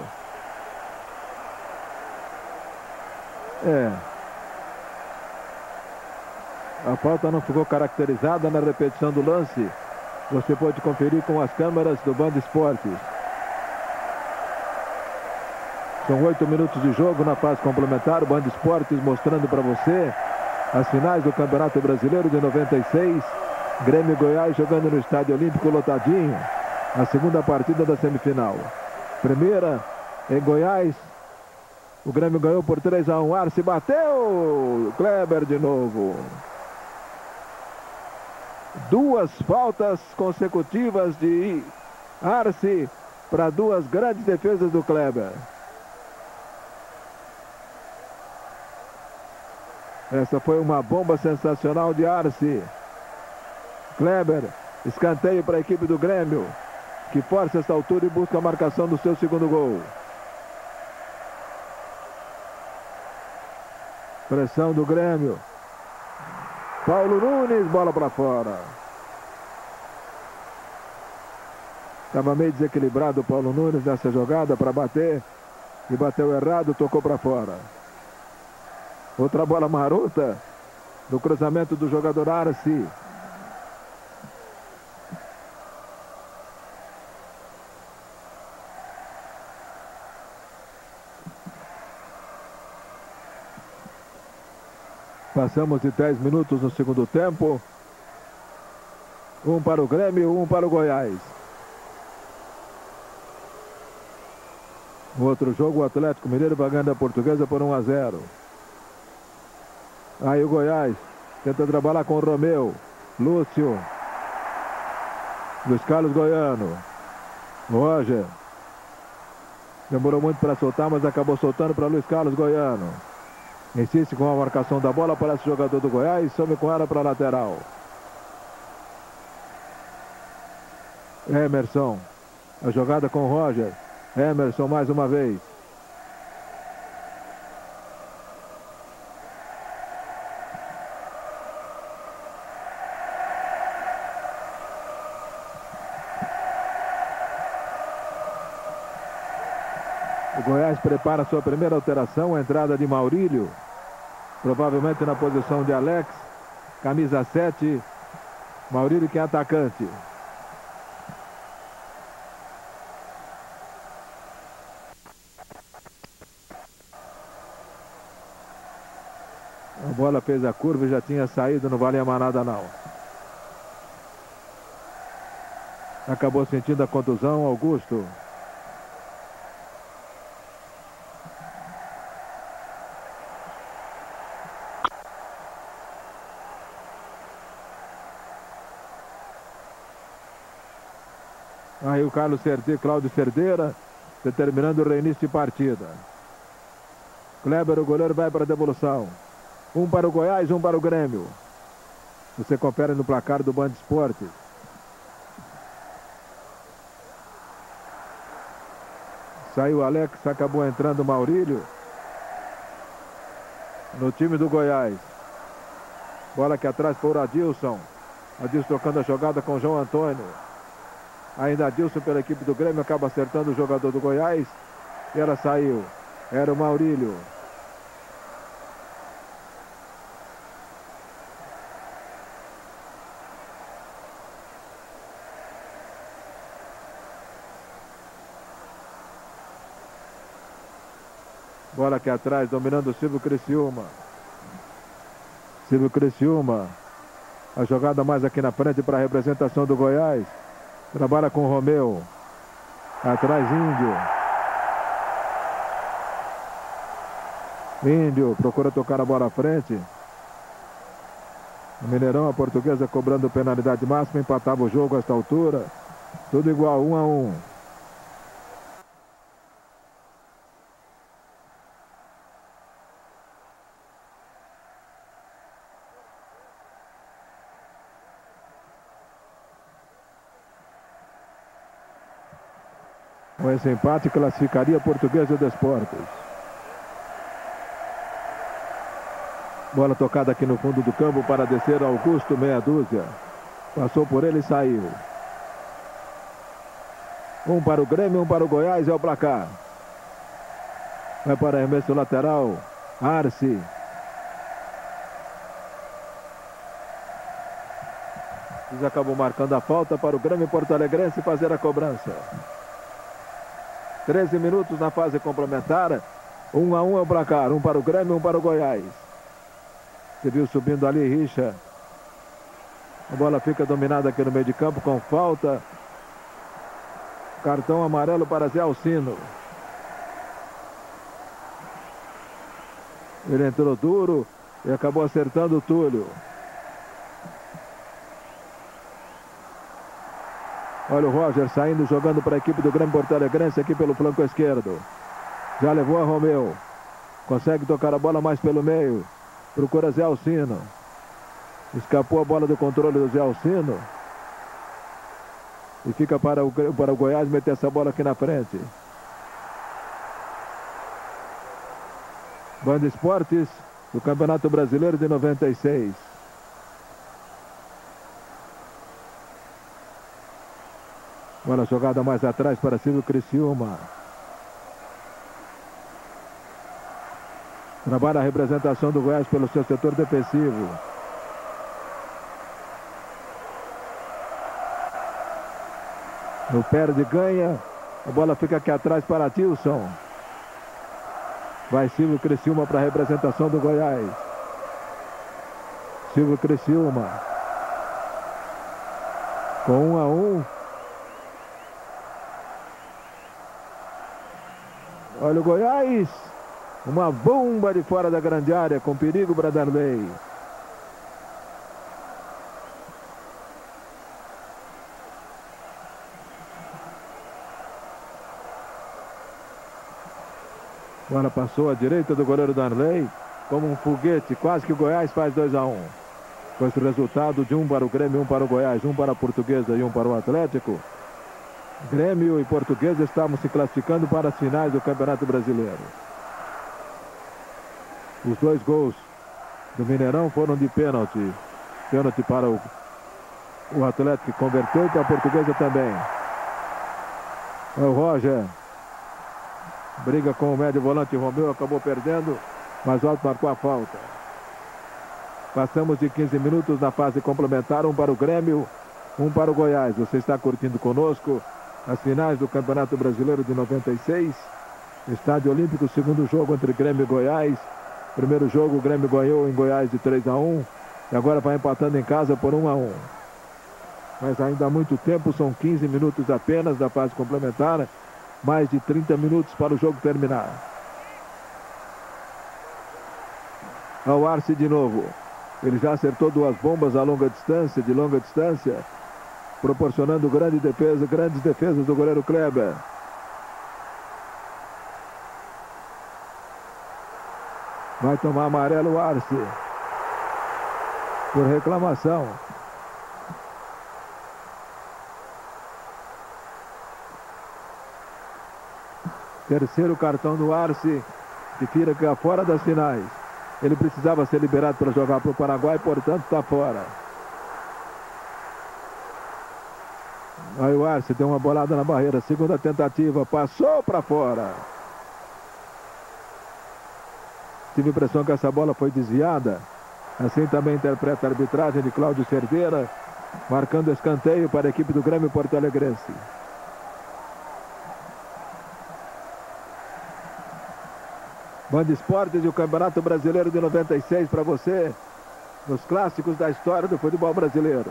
A falta não ficou caracterizada na repetição do lance. Você pode conferir com as câmeras do Band Esportes. São 8 minutos de jogo na fase complementar. O Band Esportes mostrando para você as finais do Campeonato Brasileiro de 96. Grêmio e Goiás jogando no Estádio Olímpico lotadinho. A segunda partida da semifinal. Primeira em Goiás. O Grêmio ganhou por 3-1. Arce bateu. Kleber de novo. 2 faltas consecutivas de Arce para 2 grandes defesas do Kleber. Essa foi uma bomba sensacional de Arce. Kleber, escanteio para a equipe do Grêmio, que força essa altura e busca a marcação do seu segundo gol. Pressão do Grêmio. Paulo Nunes, bola para fora. Estava meio desequilibrado o Paulo Nunes nessa jogada para bater. E bateu errado, tocou para fora. Outra bola marota no cruzamento do jogador Arce. Passamos de 10 minutos no segundo tempo. Um para o Grêmio, um para o Goiás. No outro jogo, o Atlético Mineiro vai ganhando a Portuguesa por 1-0. Aí o Goiás tenta trabalhar com o Romeu. Lúcio. Luiz Carlos Goiano. Roger. Demorou muito para soltar, mas acabou soltando para Luiz Carlos Goiano. Insiste com a marcação da bola, aparece o jogador do Goiás, some com ela para a lateral. Emerson. A jogada com o Roger. Emerson mais uma vez. O Goiás prepara sua primeira alteração, a entrada de Maurílio. Provavelmente na posição de Alex. Camisa 7. Maurílio que é atacante. A bola fez a curva e já tinha saído, não valia mais nada não. Acabou sentindo a contusão, Augusto. Aí o Cláudio Cerdeira, determinando o reinício de partida. Kleber, o goleiro, vai para a devolução. Um para o Goiás, um para o Grêmio. Você confere no placar do Band Esportes. Saiu o Alex, acabou entrando o Maurílio. No time do Goiás. Bola aqui atrás por Adilson. Adilson trocando a jogada com o João Antônio. Ainda Adilson pela equipe do Grêmio, acaba acertando o jogador do Goiás. E ela saiu. Era o Maurílio. Bola aqui atrás, dominando o Silvio Criciúma. Silvio Criciúma. A jogada mais aqui na frente para a representação do Goiás. Trabalha com o Romeu. Atrás, Índio. Índio procura tocar a bola à frente. O Mineirão, a Portuguesa cobrando penalidade máxima. Empatava o jogo a esta altura. Tudo igual, 1-1. Com esse empate, classificaria a Portuguesa de Desportos. Bola tocada aqui no fundo do campo para descer Augusto, meia dúzia. Passou por ele e saiu. Um para o Grêmio, um para o Goiás, é o placar. Vai para arremesso lateral. Arce. Eles acabam marcando a falta para o Grêmio Porto Alegrense fazer a cobrança. 13 minutos na fase complementar. 1-1 é o placar. Um para o Grêmio, um para o Goiás. Você viu subindo ali, Richa. A bola fica dominada aqui no meio de campo com falta. Cartão amarelo para Zé Alcino. Ele entrou duro e acabou acertando o Túlio. Olha o Roger saindo, jogando para a equipe do Grêmio Porto Alegrense aqui pelo flanco esquerdo. Já levou a Romeu. Consegue tocar a bola mais pelo meio. Procura Zé Alcino. Escapou a bola do controle do Zé Alcino. E fica para o Goiás meter essa bola aqui na frente. Band Esportes do Campeonato Brasileiro de 96. Bola jogada mais atrás para Silvio Criciúma. Trabalha a representação do Goiás pelo seu setor defensivo. No perde, ganha. A bola fica aqui atrás para Tilson. Vai Silvio Criciúma para a representação do Goiás. Silvio Criciúma. Com 1-1. Olha o Goiás. Uma bomba de fora da grande área. Com perigo para Darley. Bola passou à direita do goleiro Darley. Como um foguete. Quase que o Goiás faz 2-1. Com esse resultado de 1 para o Grêmio, 1 para o Goiás, 1 para a Portuguesa e 1 para o Atlético. Grêmio e Portuguesa estavam se classificando para as finais do Campeonato Brasileiro. Os 2 gols do Mineirão foram de pênalti. Pênalti para o Atlético, que converteu, e para a Portuguesa também. É o Roger. Briga com o médio volante Romeu, acabou perdendo, mas o Alto marcou a falta. Passamos de 15 minutos na fase complementar, 1 para o Grêmio, 1 para o Goiás. Você está curtindo conosco as finais do Campeonato Brasileiro de 96. Estádio Olímpico, segundo jogo entre Grêmio e Goiás. Primeiro jogo, o Grêmio ganhou em Goiás de 3-1. E agora vai empatando em casa por 1-1. Mas ainda há muito tempo, são 15 minutos apenas da fase complementar. Mais de 30 minutos para o jogo terminar. Ao Arce de novo. Ele já acertou 2 bombas a longa distância, de longa distância, proporcionando grandes defesas do goleiro Kleber. Vai tomar amarelo o Arce. Por reclamação. Terceiro cartão do Arce, que fica fora das finais. Ele precisava ser liberado para jogar para o Paraguai, portanto está fora. Aí o Arce deu uma bolada na barreira. Segunda tentativa, passou para fora. Tive a impressão que essa bola foi desviada. Assim também interpreta a arbitragem de Cláudio Cerdeira, marcando escanteio para a equipe do Grêmio Porto Alegrense. Band Esportes e o Campeonato Brasileiro de 96 para você, nos clássicos da história do futebol brasileiro.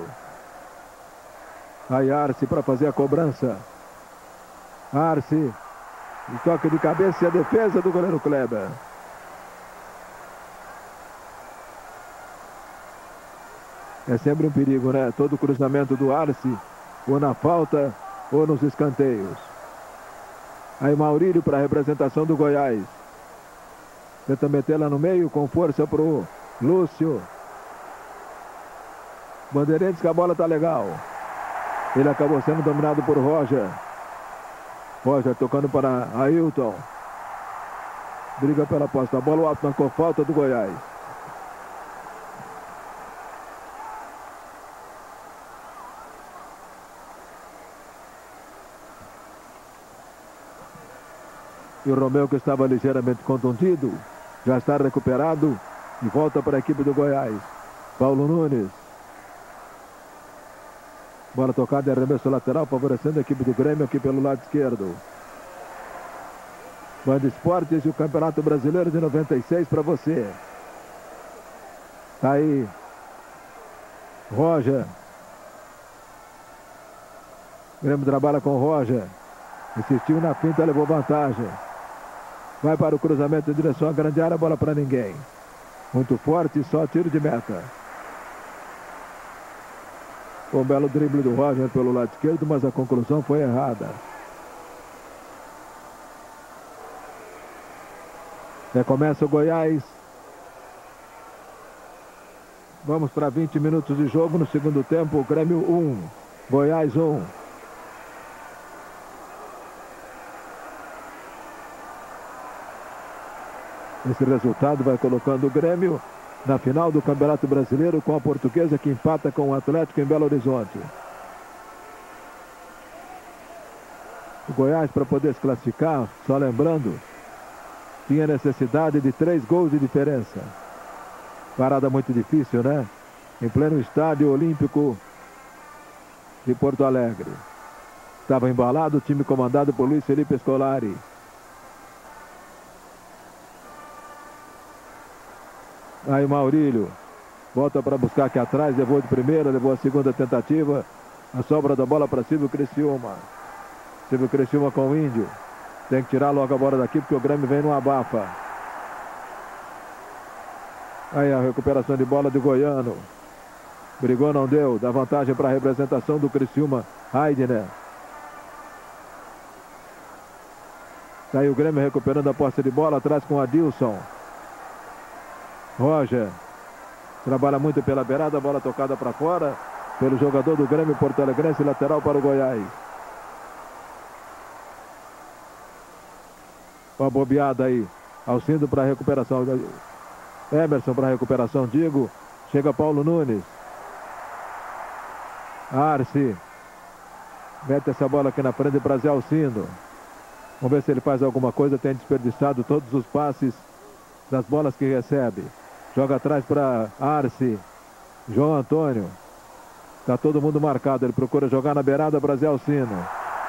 Aí Arce para fazer a cobrança. Arce, o toque de cabeça e a defesa do goleiro Kleber. É sempre um perigo, né? Todo cruzamento do Arce, ou na falta, ou nos escanteios. Aí Maurílio para a representação do Goiás. Tenta meter lá no meio, com força pro Lúcio. Bandeirantes, que a bola tá legal. Ele acabou sendo dominado por Roger. Roger tocando para Ailton. Briga pela posse da bola, o Alto marcou falta do Goiás. E o Romeu, que estava ligeiramente contundido, já está recuperado e volta para a equipe do Goiás. Paulo Nunes. Bola tocada e arremesso lateral, favorecendo a equipe do Grêmio aqui pelo lado esquerdo. Band Esportes e o Campeonato Brasileiro de 96 para você. Tá aí Roger. O Grêmio trabalha com Roger. Insistiu na finta, levou vantagem. Vai para o cruzamento em direção à grande área, bola para ninguém. Muito forte, só tiro de meta. Um belo drible do Roger pelo lado esquerdo, mas a conclusão foi errada. Recomeça o Goiás. Vamos para 20 minutos de jogo no segundo tempo. Grêmio 1, Goiás 1. Esse resultado vai colocando o Grêmio na final do Campeonato Brasileiro, com a Portuguesa, que empata com o Atlético em Belo Horizonte. O Goiás, para poder se classificar, só lembrando, tinha necessidade de 3 gols de diferença. Parada muito difícil, né? Em pleno estádio olímpico de Porto Alegre. Estava embalado o time comandado por Luiz Felipe Scolari. Aí o Maurílio volta para buscar aqui atrás, levou de primeira, levou a segunda tentativa. A sobra da bola para Silvio Criciúma. Silvio Criciúma com o Índio. Tem que tirar logo a bola daqui porque o Grêmio vem no abafa. Aí a recuperação de bola do Goiano. Brigou, não deu. Dá vantagem para a representação do Criciúma. Heidner. Tá aí o Grêmio recuperando a posse de bola. Atrás com Adilson. Roger. Trabalha muito pela beirada. Bola tocada para fora. Pelo jogador do Grêmio Porto Alegrense. Lateral para o Goiás. Uma bobeada aí. Alcindo para a recuperação. Emerson para a recuperação, digo. Chega Paulo Nunes. Arce. Mete essa bola aqui na frente para Zé Alcindo. Vamos ver se ele faz alguma coisa. Tem desperdiçado todos os passes das bolas que recebe. Joga atrás para Arce. João Antônio. Está todo mundo marcado. Ele procura jogar na beirada para Zé Alcindo.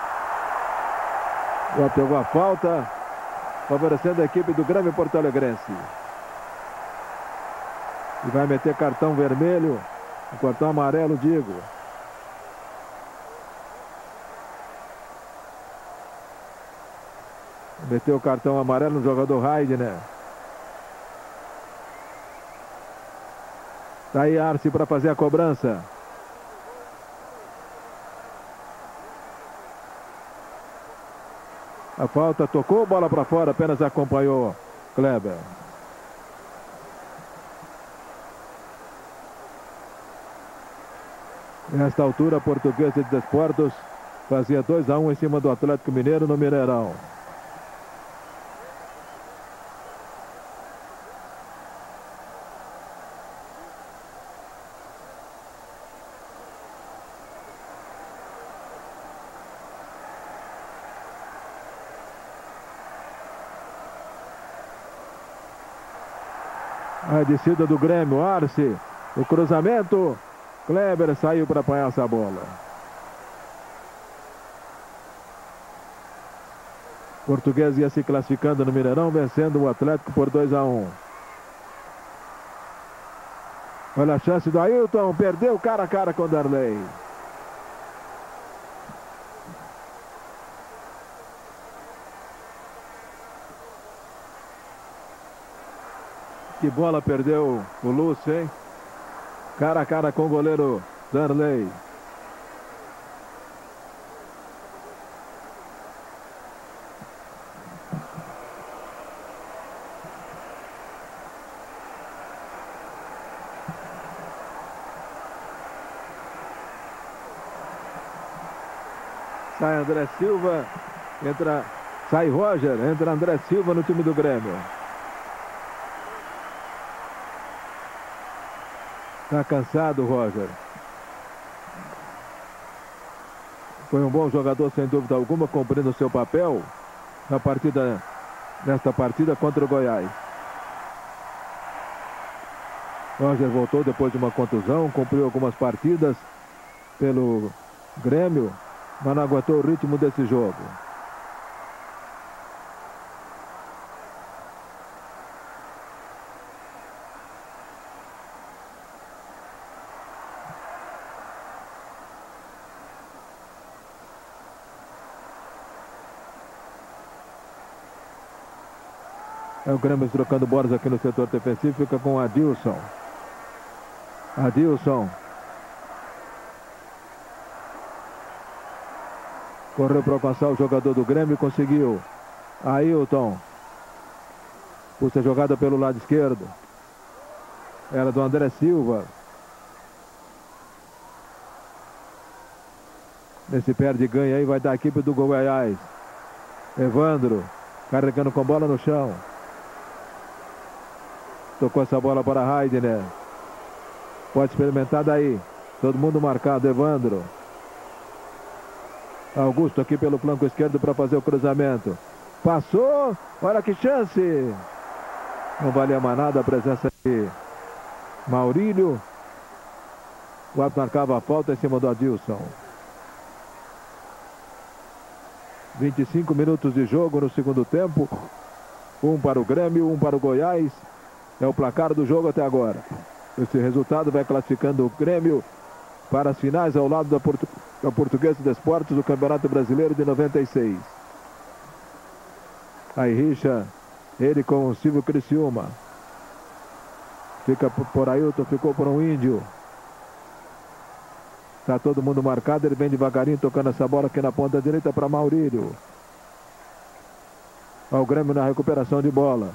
Já pegou a falta. Favorecendo a equipe do Grêmio Porto Alegrense. E vai meter cartão vermelho. Cartão amarelo, digo. Meteu o cartão amarelo no jogador Heidner. Tá aí Arce para fazer a cobrança. A falta tocou, bola para fora, apenas acompanhou Kleber. Nesta altura, Portuguesa de Desportos fazia 2-1 em cima do Atlético Mineiro no Mineirão. A descida do Grêmio, Arce, o cruzamento, Kleber saiu para apanhar essa bola. Português ia se classificando no Mineirão, vencendo o Atlético por 2-1. Olha a chance do Ailton, perdeu cara a cara com o Darley. Que bola perdeu o Lúcio, hein? Cara a cara com o goleiro Darley. Sai André Silva, sai Roger, entra André Silva no time do Grêmio. Está cansado, Roger. Foi um bom jogador, sem dúvida alguma, cumprindo o seu papel nesta partida contra o Goiás. Roger voltou depois de uma contusão, cumpriu algumas partidas pelo Grêmio, mas não aguentou o ritmo desse jogo. É o Grêmio trocando bolas aqui no setor defensivo. Fica com Adilson. Adilson. Correu para alcançar o jogador do Grêmio e conseguiu. Ailton. Puxa a jogada pelo lado esquerdo. Era do André Silva. Nesse perde e ganha aí vai dar a equipe do Goiás. Evandro. Carregando com bola no chão. Tocou essa bola para Heidner. Pode experimentar daí. Todo mundo marcado. Evandro. Augusto aqui pelo flanco esquerdo para fazer o cruzamento. Passou. Olha que chance. Não valia mais nada a presença de Maurílio. O árbitro marcava a falta em cima do Adilson. 25 minutos de jogo no segundo tempo. 1 para o Grêmio, 1 para o Goiás. É o placar do jogo até agora. Esse resultado vai classificando o Grêmio para as finais ao lado da Portuguesa de Esportes do Campeonato Brasileiro de 96. Aí rixa ele com o Silvio Criciúma. Fica por Ailton, ficou por um Índio. Está todo mundo marcado, ele vem devagarinho tocando essa bola aqui na ponta direita para Maurílio. Olha o Grêmio na recuperação de bola.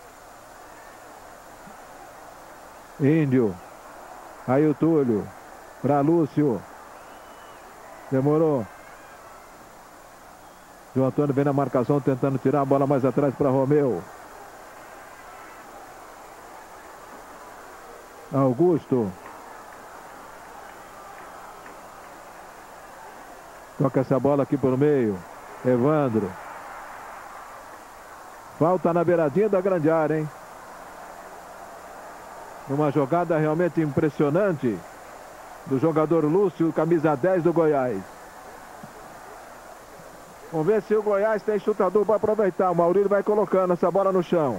Índio. Aí o Túlio. Para Lúcio. Demorou. João Antônio vem na marcação tentando tirar a bola mais atrás para Romeu. Augusto. Toca essa bola aqui por meio. Evandro. Falta na beiradinha da grande área, hein? Uma jogada realmente impressionante do jogador Lúcio, camisa 10 do Goiás. Vamos ver se o Goiás tem chutador para aproveitar. O Maurílio vai colocando essa bola no chão.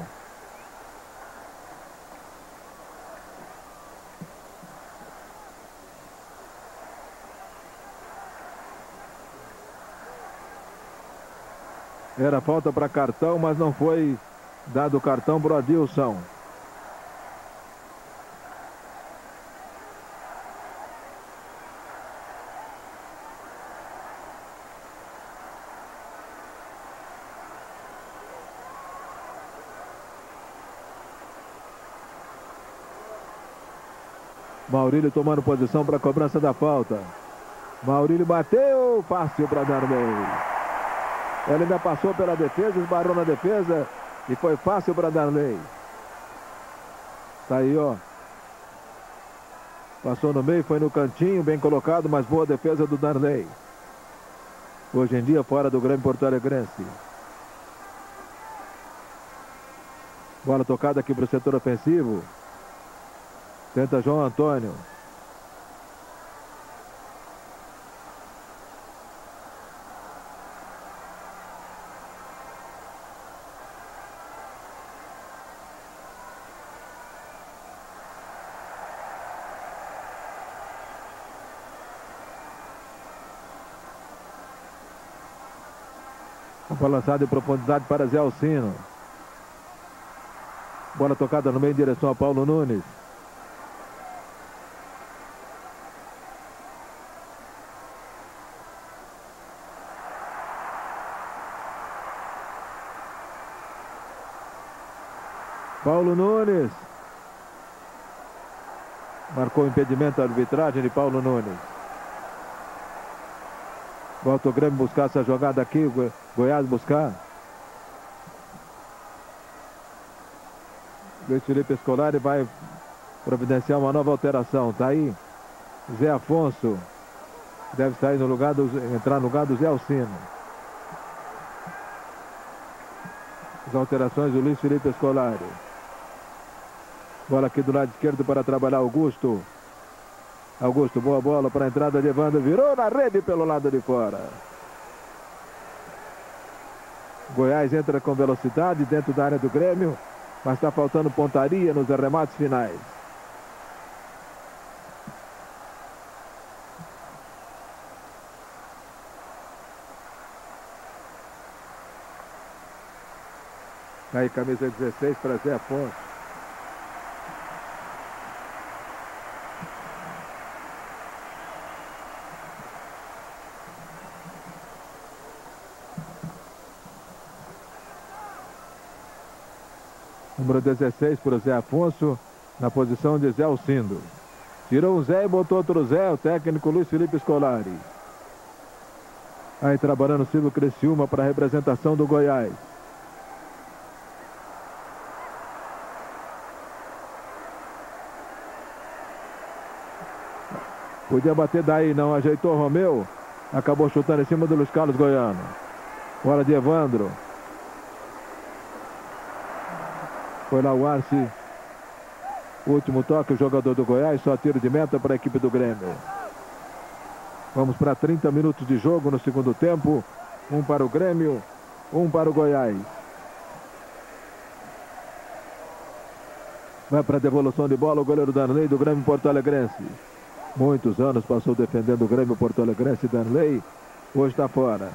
Era falta para cartão, mas não foi dado o cartão para o Adilson. Maurílio tomando posição para a cobrança da falta. Maurílio bateu, fácil para Darley. Ele ainda passou pela defesa, esbarrou na defesa e foi fácil para Darley. Tá aí, ó. Passou no meio, foi no cantinho, bem colocado, mas boa defesa do Darley. Hoje em dia fora do Grêmio Porto Alegrense. Bola tocada aqui para o setor ofensivo. Tenta João Antônio. Bola lançada em profundidade para Zé Alcino. Bola tocada no meio em direção a Paulo Nunes. Paulo Nunes. Marcou impedimento à arbitragem de Paulo Nunes. Volta o Grêmio buscar essa jogada aqui. Goiás buscar. Luiz Felipe Scolari vai providenciar uma nova alteração. Tá aí Zé Afonso. Deve sair no lugar entrar no lugar do Zé Alcino. As alterações do Luiz Felipe Scolari. Bola aqui do lado esquerdo para trabalhar Augusto. Augusto, boa bola para a entrada de Evandro. Virou na rede pelo lado de fora. Goiás entra com velocidade dentro da área do Grêmio. Mas está faltando pontaria nos arremates finais. Aí camisa 16 para Zé Afonso. Número 16 para o Zé Afonso, na posição de Zé Alcindo. Tirou um Zé e botou outro Zé, o técnico Luiz Felipe Scolari. Aí trabalhando o Silvio Criciúma para a representação do Goiás. Podia bater daí, não ajeitou o Romeu. Acabou chutando em cima do Luiz Carlos Goiano. Bola de Evandro. Foi lá o Arce. Último toque, o jogador do Goiás. Só tiro de meta para a equipe do Grêmio. Vamos para 30 minutos de jogo no segundo tempo. Um para o Grêmio, um para o Goiás. Vai para a devolução de bola o goleiro Danley do Grêmio Porto Alegrense. Muitos anos passou defendendo o Grêmio Porto Alegrense. Danley hoje está fora.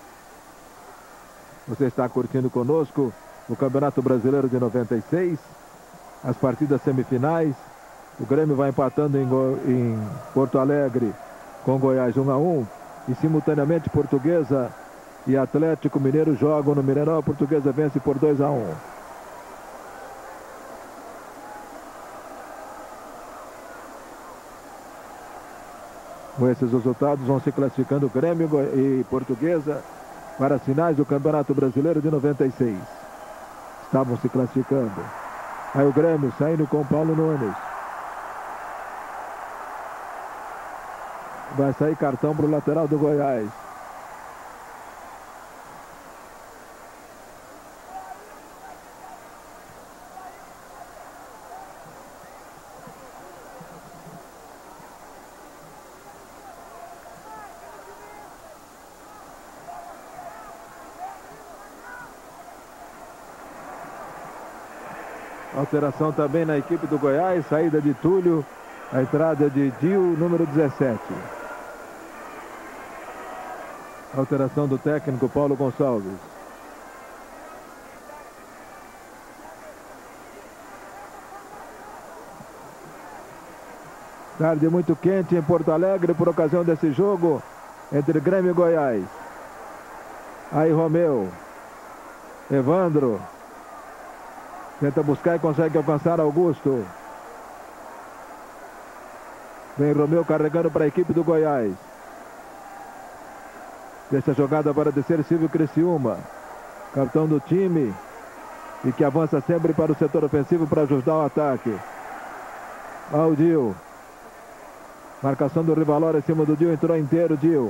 Você está curtindo conosco o Campeonato Brasileiro de 96. As partidas semifinais. O Grêmio vai empatando em Porto Alegre com Goiás 1-1. E simultaneamente Portuguesa e Atlético Mineiro jogam no Mineirão. A Portuguesa vence por 2-1. Com esses resultados vão se classificando Grêmio e Portuguesa para as finais do Campeonato Brasileiro de 96. Estavam se classificando. Aí o Grêmio saindo com o Paulo Nunes. Vai sair cartão para o lateral do Goiás. Alteração também na equipe do Goiás. Saída de Túlio. A entrada de Dio, número 17. Alteração do técnico Paulo Gonçalves. Tarde muito quente em Porto Alegre por ocasião desse jogo entre Grêmio e Goiás. Aí Romeu. Evandro. Tenta buscar e consegue alcançar Augusto. Vem Romeu carregando para a equipe do Goiás. Deixa a jogada para descer Silvio Criciúma. Capitão do time. E que avança sempre para o setor ofensivo para ajudar o ataque. Ó o Dio. Marcação do Rivalora em cima do Dio. Entrou inteiro Dio.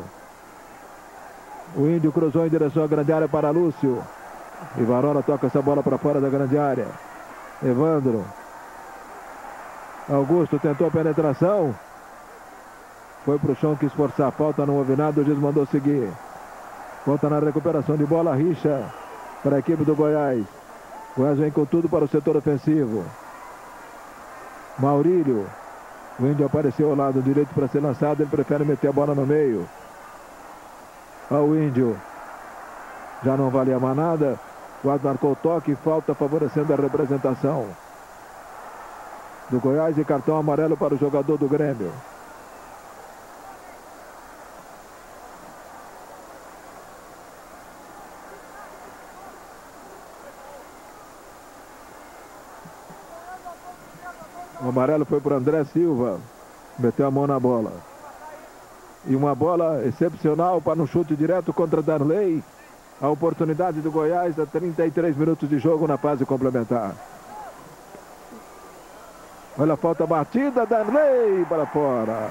O Índio cruzou em direção à grande área para Lúcio. Rivarola toca essa bola para fora da grande área. Evandro. Augusto tentou a penetração. Foi para o chão, quis forçar a falta, não houve nada. O juiz mandou seguir. Volta na recuperação de bola. Richa para a equipe do Goiás. Goiás vem com tudo para o setor ofensivo. Maurílio. O Índio apareceu ao lado direito para ser lançado. Ele prefere meter a bola no meio. Olha o Índio. Já não valia mais nada. O guarda marcou o toque e falta favorecendo a representação do Goiás e cartão amarelo para o jogador do Grêmio. O amarelo foi para o André Silva. Meteu a mão na bola. E uma bola excepcional para um chute direto contra Darley. A oportunidade do Goiás a 33 minutos de jogo na fase complementar. Olha a falta batida, Darley para fora.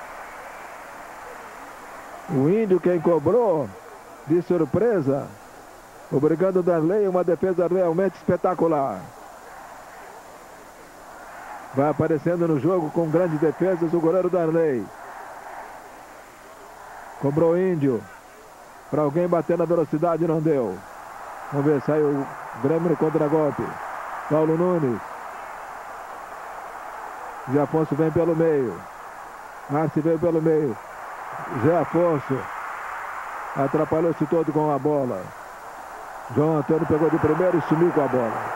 O Índio quem cobrou de surpresa. Obrigando o Darley, uma defesa realmente espetacular. Vai aparecendo no jogo com grandes defesas o goleiro Darley. Cobrou o Índio. Para alguém bater na velocidade, não deu. Vamos ver, saiu o Grêmio no contra-golpe. Paulo Nunes. Zé Afonso vem pelo meio. Arce veio pelo meio. Zé Afonso. Atrapalhou-se todo com a bola. João Antônio pegou de primeiro e sumiu com a bola.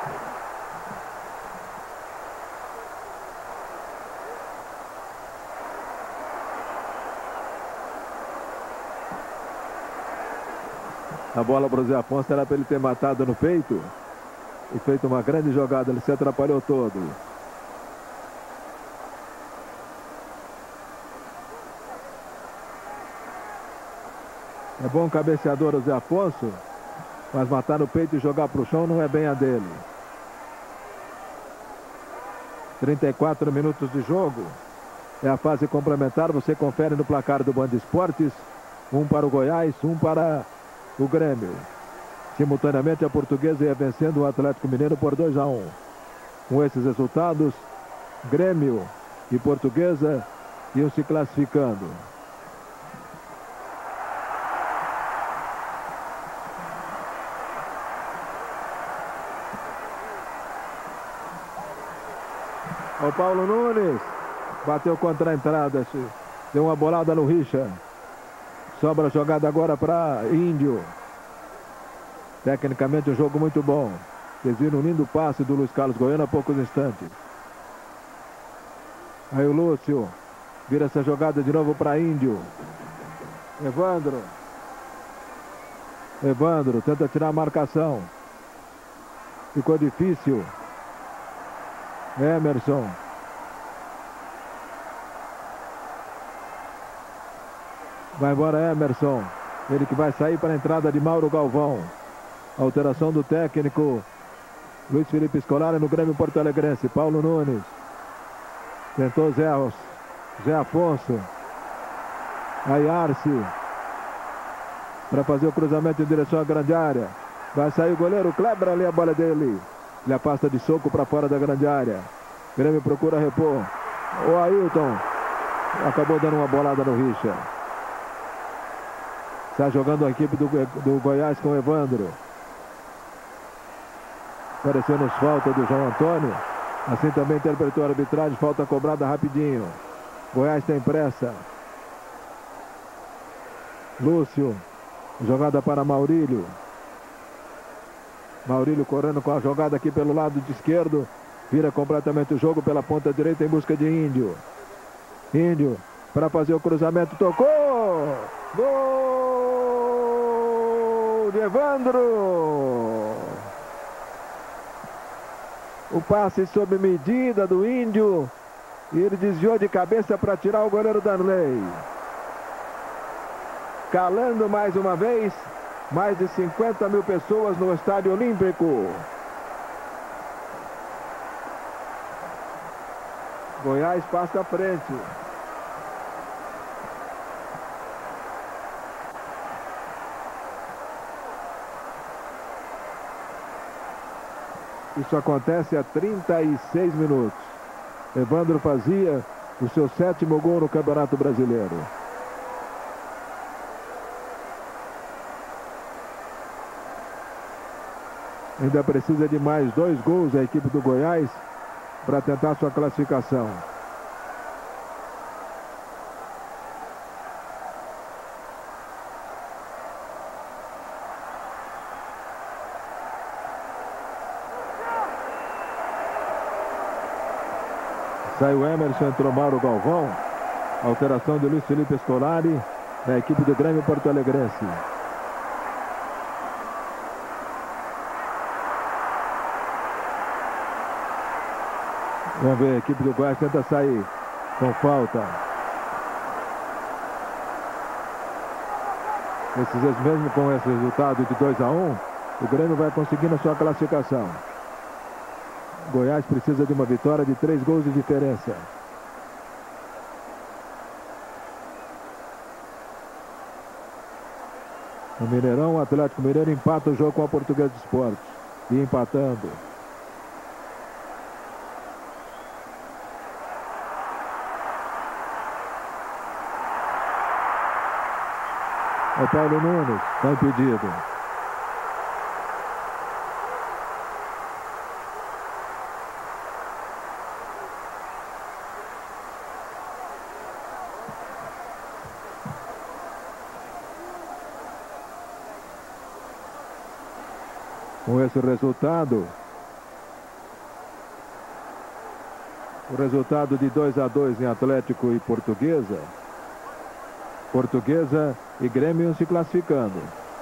A bola para o Zé Afonso era para ele ter matado no peito e feito uma grande jogada. Ele se atrapalhou todo. É bom cabeceador o Zé Afonso, mas matar no peito e jogar para o chão não é bem a dele. 34 minutos de jogo. É a fase complementar. Você confere no placar do Band Esportes. Um para o Goiás, um para o Grêmio. Simultaneamente a Portuguesa ia vencendo o Atlético Mineiro por 2-1. Com esses resultados, Grêmio e Portuguesa iam se classificando. O Paulo Nunes bateu contra a entrada, deu uma bolada no Richa. Sobra a jogada agora para Índio. Tecnicamente um jogo muito bom. Vocês viram um lindo passe do Luiz Carlos Goiano há poucos instantes. Aí o Lúcio vira essa jogada de novo para Índio. Evandro tenta tirar a marcação. Ficou difícil. Emerson. Vai embora Emerson. Ele que vai sair para a entrada de Mauro Galvão. Alteração do técnico Luiz Felipe Scolari no Grêmio Porto Alegrense. Paulo Nunes. Tentou Zé Afonso. Aí Arce. Para fazer o cruzamento em direção à grande área. Vai sair o goleiro Kleber ali, a bola dele. Ele afasta de soco para fora da grande área. Grêmio procura repor. O Ailton acabou dando uma bolada no Richa. Está jogando a equipe do Goiás com o Evandro. Parecendo-nos falta do João Antônio. Assim também interpretou a arbitragem. Falta cobrada rapidinho. Goiás tem pressa. Lúcio. Jogada para Maurílio. Maurílio correndo com a jogada aqui pelo lado de esquerdo. Vira completamente o jogo pela ponta direita em busca de Índio. Índio para fazer o cruzamento. Tocou! Gol de Evandro! O passe sob medida do Índio. E ele desviou de cabeça para tirar o goleiro Danley. Calando mais uma vez. Mais de 50 mil pessoas no Estádio Olímpico. Goiás passa à frente. Isso acontece há 36 minutos. Evandro fazia o seu 7º gol no Campeonato Brasileiro. Ainda precisa de mais 2 gols a equipe do Goiás para tentar sua classificação. Sai o Emerson, entrou Mauro Galvão. Alteração de Luiz Felipe Scolari na equipe do Grêmio Porto Alegrense. Vamos ver, a equipe do Goiás tenta sair com falta. Mesmo com esse resultado de 2-1, o Grêmio vai conseguindo a sua classificação. Goiás precisa de uma vitória de 3 gols de diferença. No Mineirão, o Atlético Mineiro empata o jogo com a Portuguesa de Esportes. E empatando. O Paulo Nunes está impedido. Com esse resultado, o resultado de 2-2 em Atlético e Portuguesa. Portuguesa e Grêmio se classificando.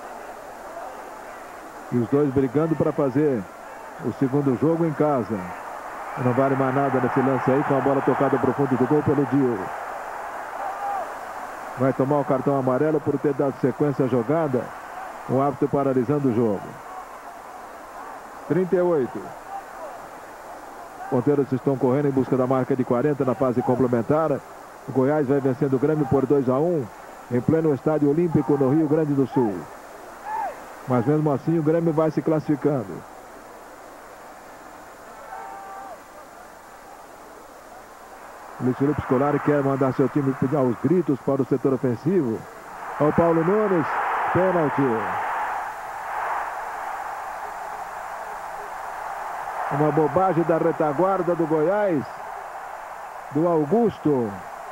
E os dois brigando para fazer o segundo jogo em casa. Não vale mais nada nesse lance aí, com a bola tocada para o fundo do gol pelo Dio. Vai tomar o cartão amarelo por ter dado sequência à jogada. O árbitro paralisando o jogo. 38. Ponteiros estão correndo em busca da marca de 40 na fase complementar. O Goiás vai vencendo o Grêmio por 2-1 em pleno Estádio Olímpico no Rio Grande do Sul. Mas mesmo assim o Grêmio vai se classificando. Luiz Felipe Scolari quer mandar seu time pedir aos gritos para o setor ofensivo. Ao Paulo Nunes, pênalti. Uma bobagem da retaguarda do Goiás, do Augusto.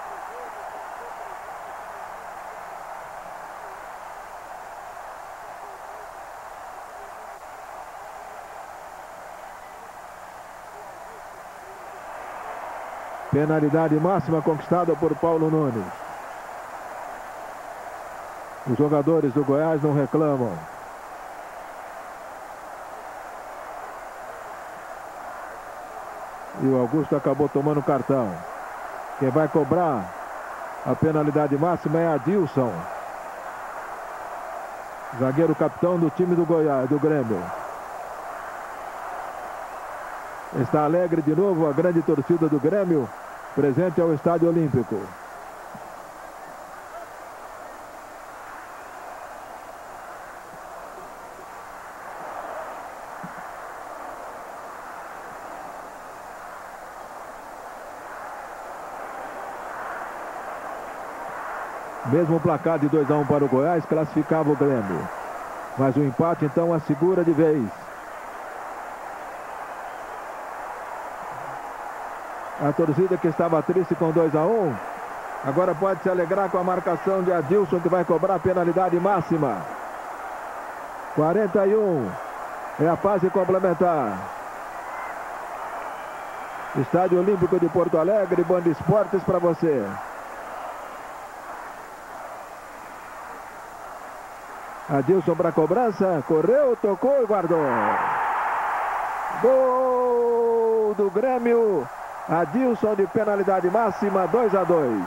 Penalidade máxima conquistada por Paulo Nunes. Os jogadores do Goiás não reclamam. E o Augusto acabou tomando cartão. Quem vai cobrar a penalidade máxima é Adilson, zagueiro capitão do time do Goiás, do Grêmio. Está alegre de novo a grande torcida do Grêmio, presente ao Estádio Olímpico. Mesmo o placar de 2-1 para o Goiás classificava o Grêmio. Mas o empate então assegura de vez. A torcida que estava triste com 2-1, agora pode se alegrar com a marcação de Adilson, que vai cobrar a penalidade máxima. 41 é a fase complementar. Estádio Olímpico de Porto Alegre, Band Esportes para você. Adilson para a cobrança, correu, tocou e guardou. Gol do Grêmio. Adilson de penalidade máxima, 2-2.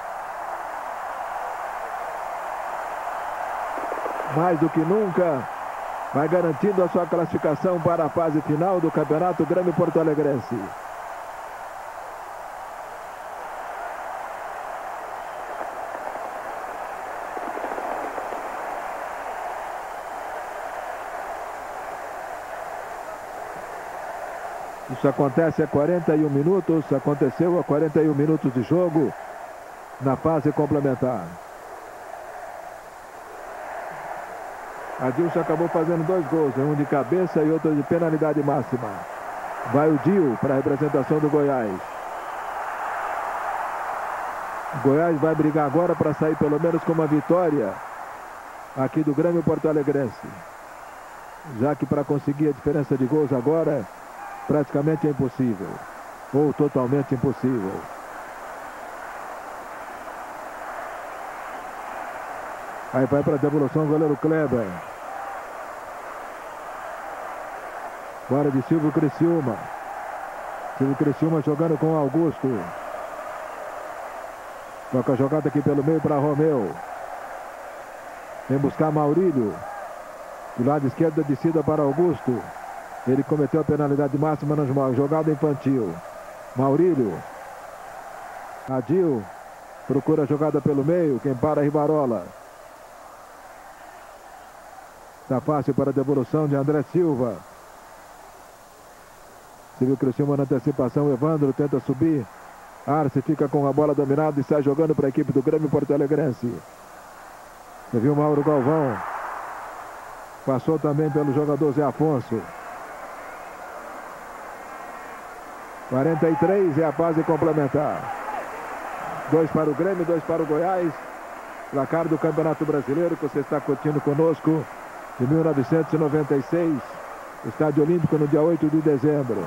Mais do que nunca, vai garantindo a sua classificação para a fase final do Campeonato Grêmio Porto Alegrense. Isso acontece a 41 minutos, aconteceu a 41 minutos de jogo na fase complementar. Adilson acabou fazendo 2 gols, um de cabeça e outro de penalidade máxima. Vai o Dil para a representação do Goiás. O Goiás vai brigar agora para sair pelo menos com uma vitória aqui do Grêmio Porto Alegrense. Já que para conseguir a diferença de gols agora praticamente é impossível, ou totalmente impossível. Aí vai para a devolução o goleiro Kleber. Fora de Silvio Criciúma. Silvio Criciúma jogando com Augusto. Toca a jogada aqui pelo meio para Romeu. Vem buscar Maurílio. Do lado esquerdo a descida para Augusto. Ele cometeu a penalidade máxima na jogada infantil. Maurílio. Adil. Procura a jogada pelo meio. Quem para é Rivarola. Está fácil para a devolução de André Silva. Silvio Criciúma na antecipação. Evandro tenta subir. Arce fica com a bola dominada e sai jogando para a equipe do Grêmio Porto Alegrense. Você viu Mauro Galvão. Passou também pelo jogador Zé Afonso. 43 é a fase complementar. 2 para o Grêmio, 2 para o Goiás. Placar do Campeonato Brasileiro que você está curtindo conosco de 1996. Estádio Olímpico no dia 8 de dezembro.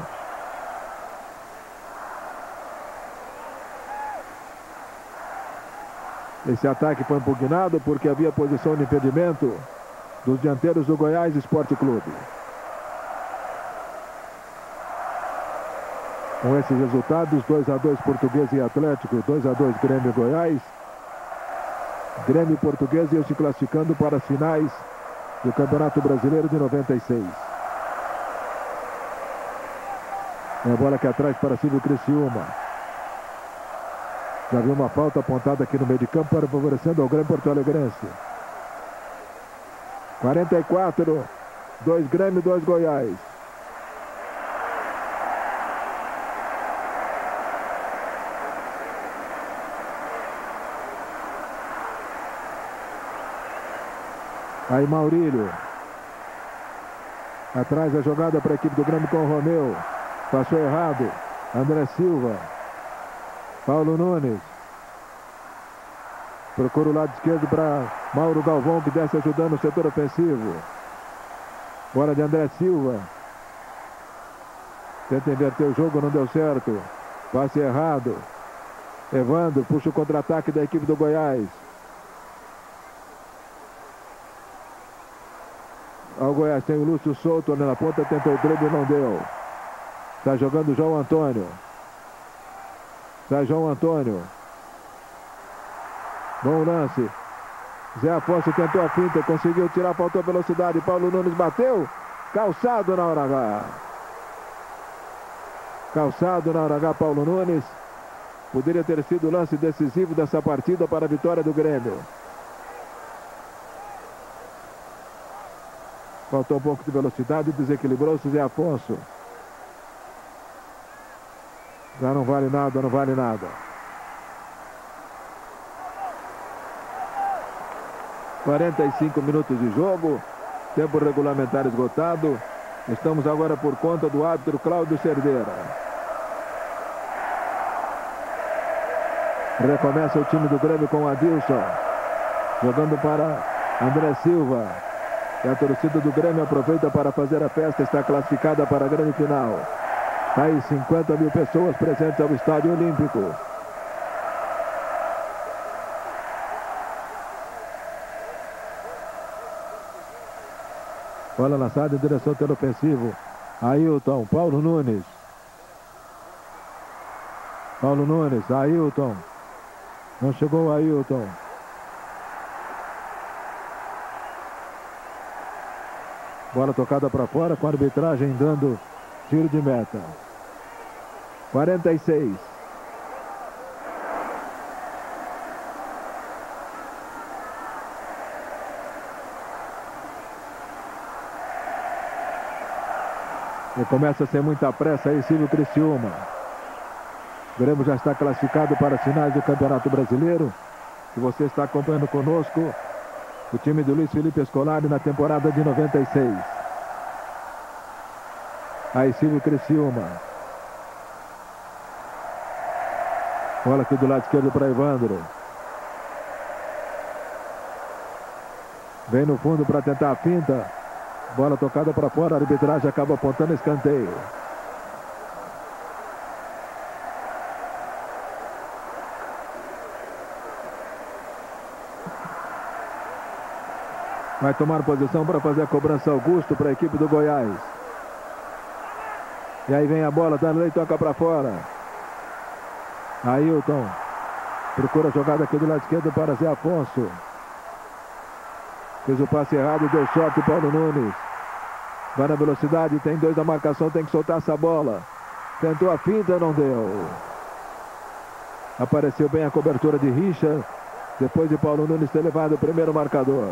Esse ataque foi impugnado porque havia posição de impedimento dos dianteiros do Goiás Esporte Clube. Com esses resultados, 2-2 Português e Atlético, 2-2 Grêmio e Goiás. Grêmio e Português iam se classificando para as finais do Campeonato Brasileiro de 96. É a bola aqui atrás para Silvio Criciúma. Já viu uma falta apontada aqui no meio de campo para favorecendo ao Grêmio Porto Alegrense. 44, 2 Grêmio, 2 Goiás. Aí Maurílio. Atrás a jogada para a equipe do Grêmio com o Romeu. Passou errado. André Silva. Paulo Nunes. Procura o lado esquerdo para Mauro Galvão, que desce ajudando o setor ofensivo. Bola de André Silva. Tenta inverter o jogo, não deu certo. Passe errado. Evandro puxa o contra-ataque da equipe do Goiás. O Goiás tem o Lúcio solto ali na ponta, tentou o drible, não deu. Está jogando o João Antônio. Sai João Antônio. Bom lance. Zé Afonso tentou a finta, conseguiu tirar, faltou velocidade. Paulo Nunes bateu. Calçado na hora H. Calçado na hora H, Paulo Nunes. Poderia ter sido o lance decisivo dessa partida para a vitória do Grêmio. Faltou um pouco de velocidade, desequilibrou-se Zé Afonso. Já não vale nada, não vale nada. 45 minutos de jogo. Tempo regulamentar esgotado. Estamos agora por conta do árbitro Cláudio Cerdeira. Recomeça o time do Grêmio com o Adilson. Jogando para André Silva. E a torcida do Grêmio aproveita para fazer a festa. Está classificada para a grande final. Aí 50 mil pessoas presentes ao Estádio Olímpico. Bola lançada em direção ao ofensivo. Ailton, Paulo Nunes. Paulo Nunes, Ailton. Não chegou o Ailton. Bola tocada para fora com a arbitragem dando tiro de meta. 46. E começa a ser muita pressa aí, Silvio Criciúma. O Grêmio já está classificado para as finais do Campeonato Brasileiro. E você está acompanhando conosco o time do Luiz Felipe Scolari na temporada de 96. Aí Silvio Criciúma. Bola aqui do lado esquerdo para Evandro. Vem no fundo para tentar a finta. Bola tocada para fora, a arbitragem acaba apontando escanteio. Vai tomar posição para fazer a cobrança Augusto para a equipe do Goiás. E aí vem a bola, Danley toca para fora. Ailton. Procura a jogada aqui do lado esquerdo para Zé Afonso. Fez o passe errado, deu sorte Paulo Nunes. Vai na velocidade, tem 2 na marcação, tem que soltar essa bola. Tentou a finta, não deu. Apareceu bem a cobertura de Richard, depois de Paulo Nunes ter levado o primeiro marcador.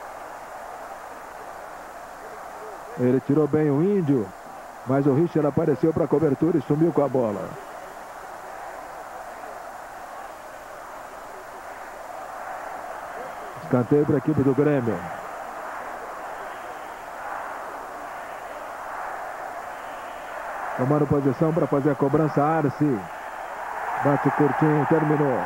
Ele tirou bem o Índio, mas o Richard apareceu para a cobertura e sumiu com a bola. Escanteio para a equipe do Grêmio. Tomando posição para fazer a cobrança, Arce. Bate curtinho, terminou.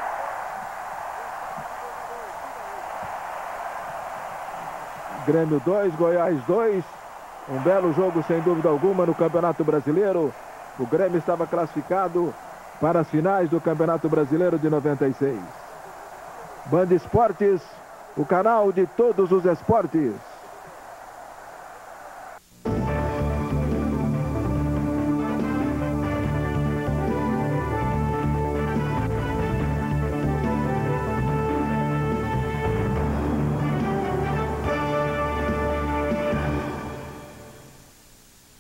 Grêmio 2, Goiás 2. Um belo jogo, sem dúvida alguma, no Campeonato Brasileiro. O Grêmio estava classificado para as finais do Campeonato Brasileiro de 96. Band Esportes, o canal de todos os esportes.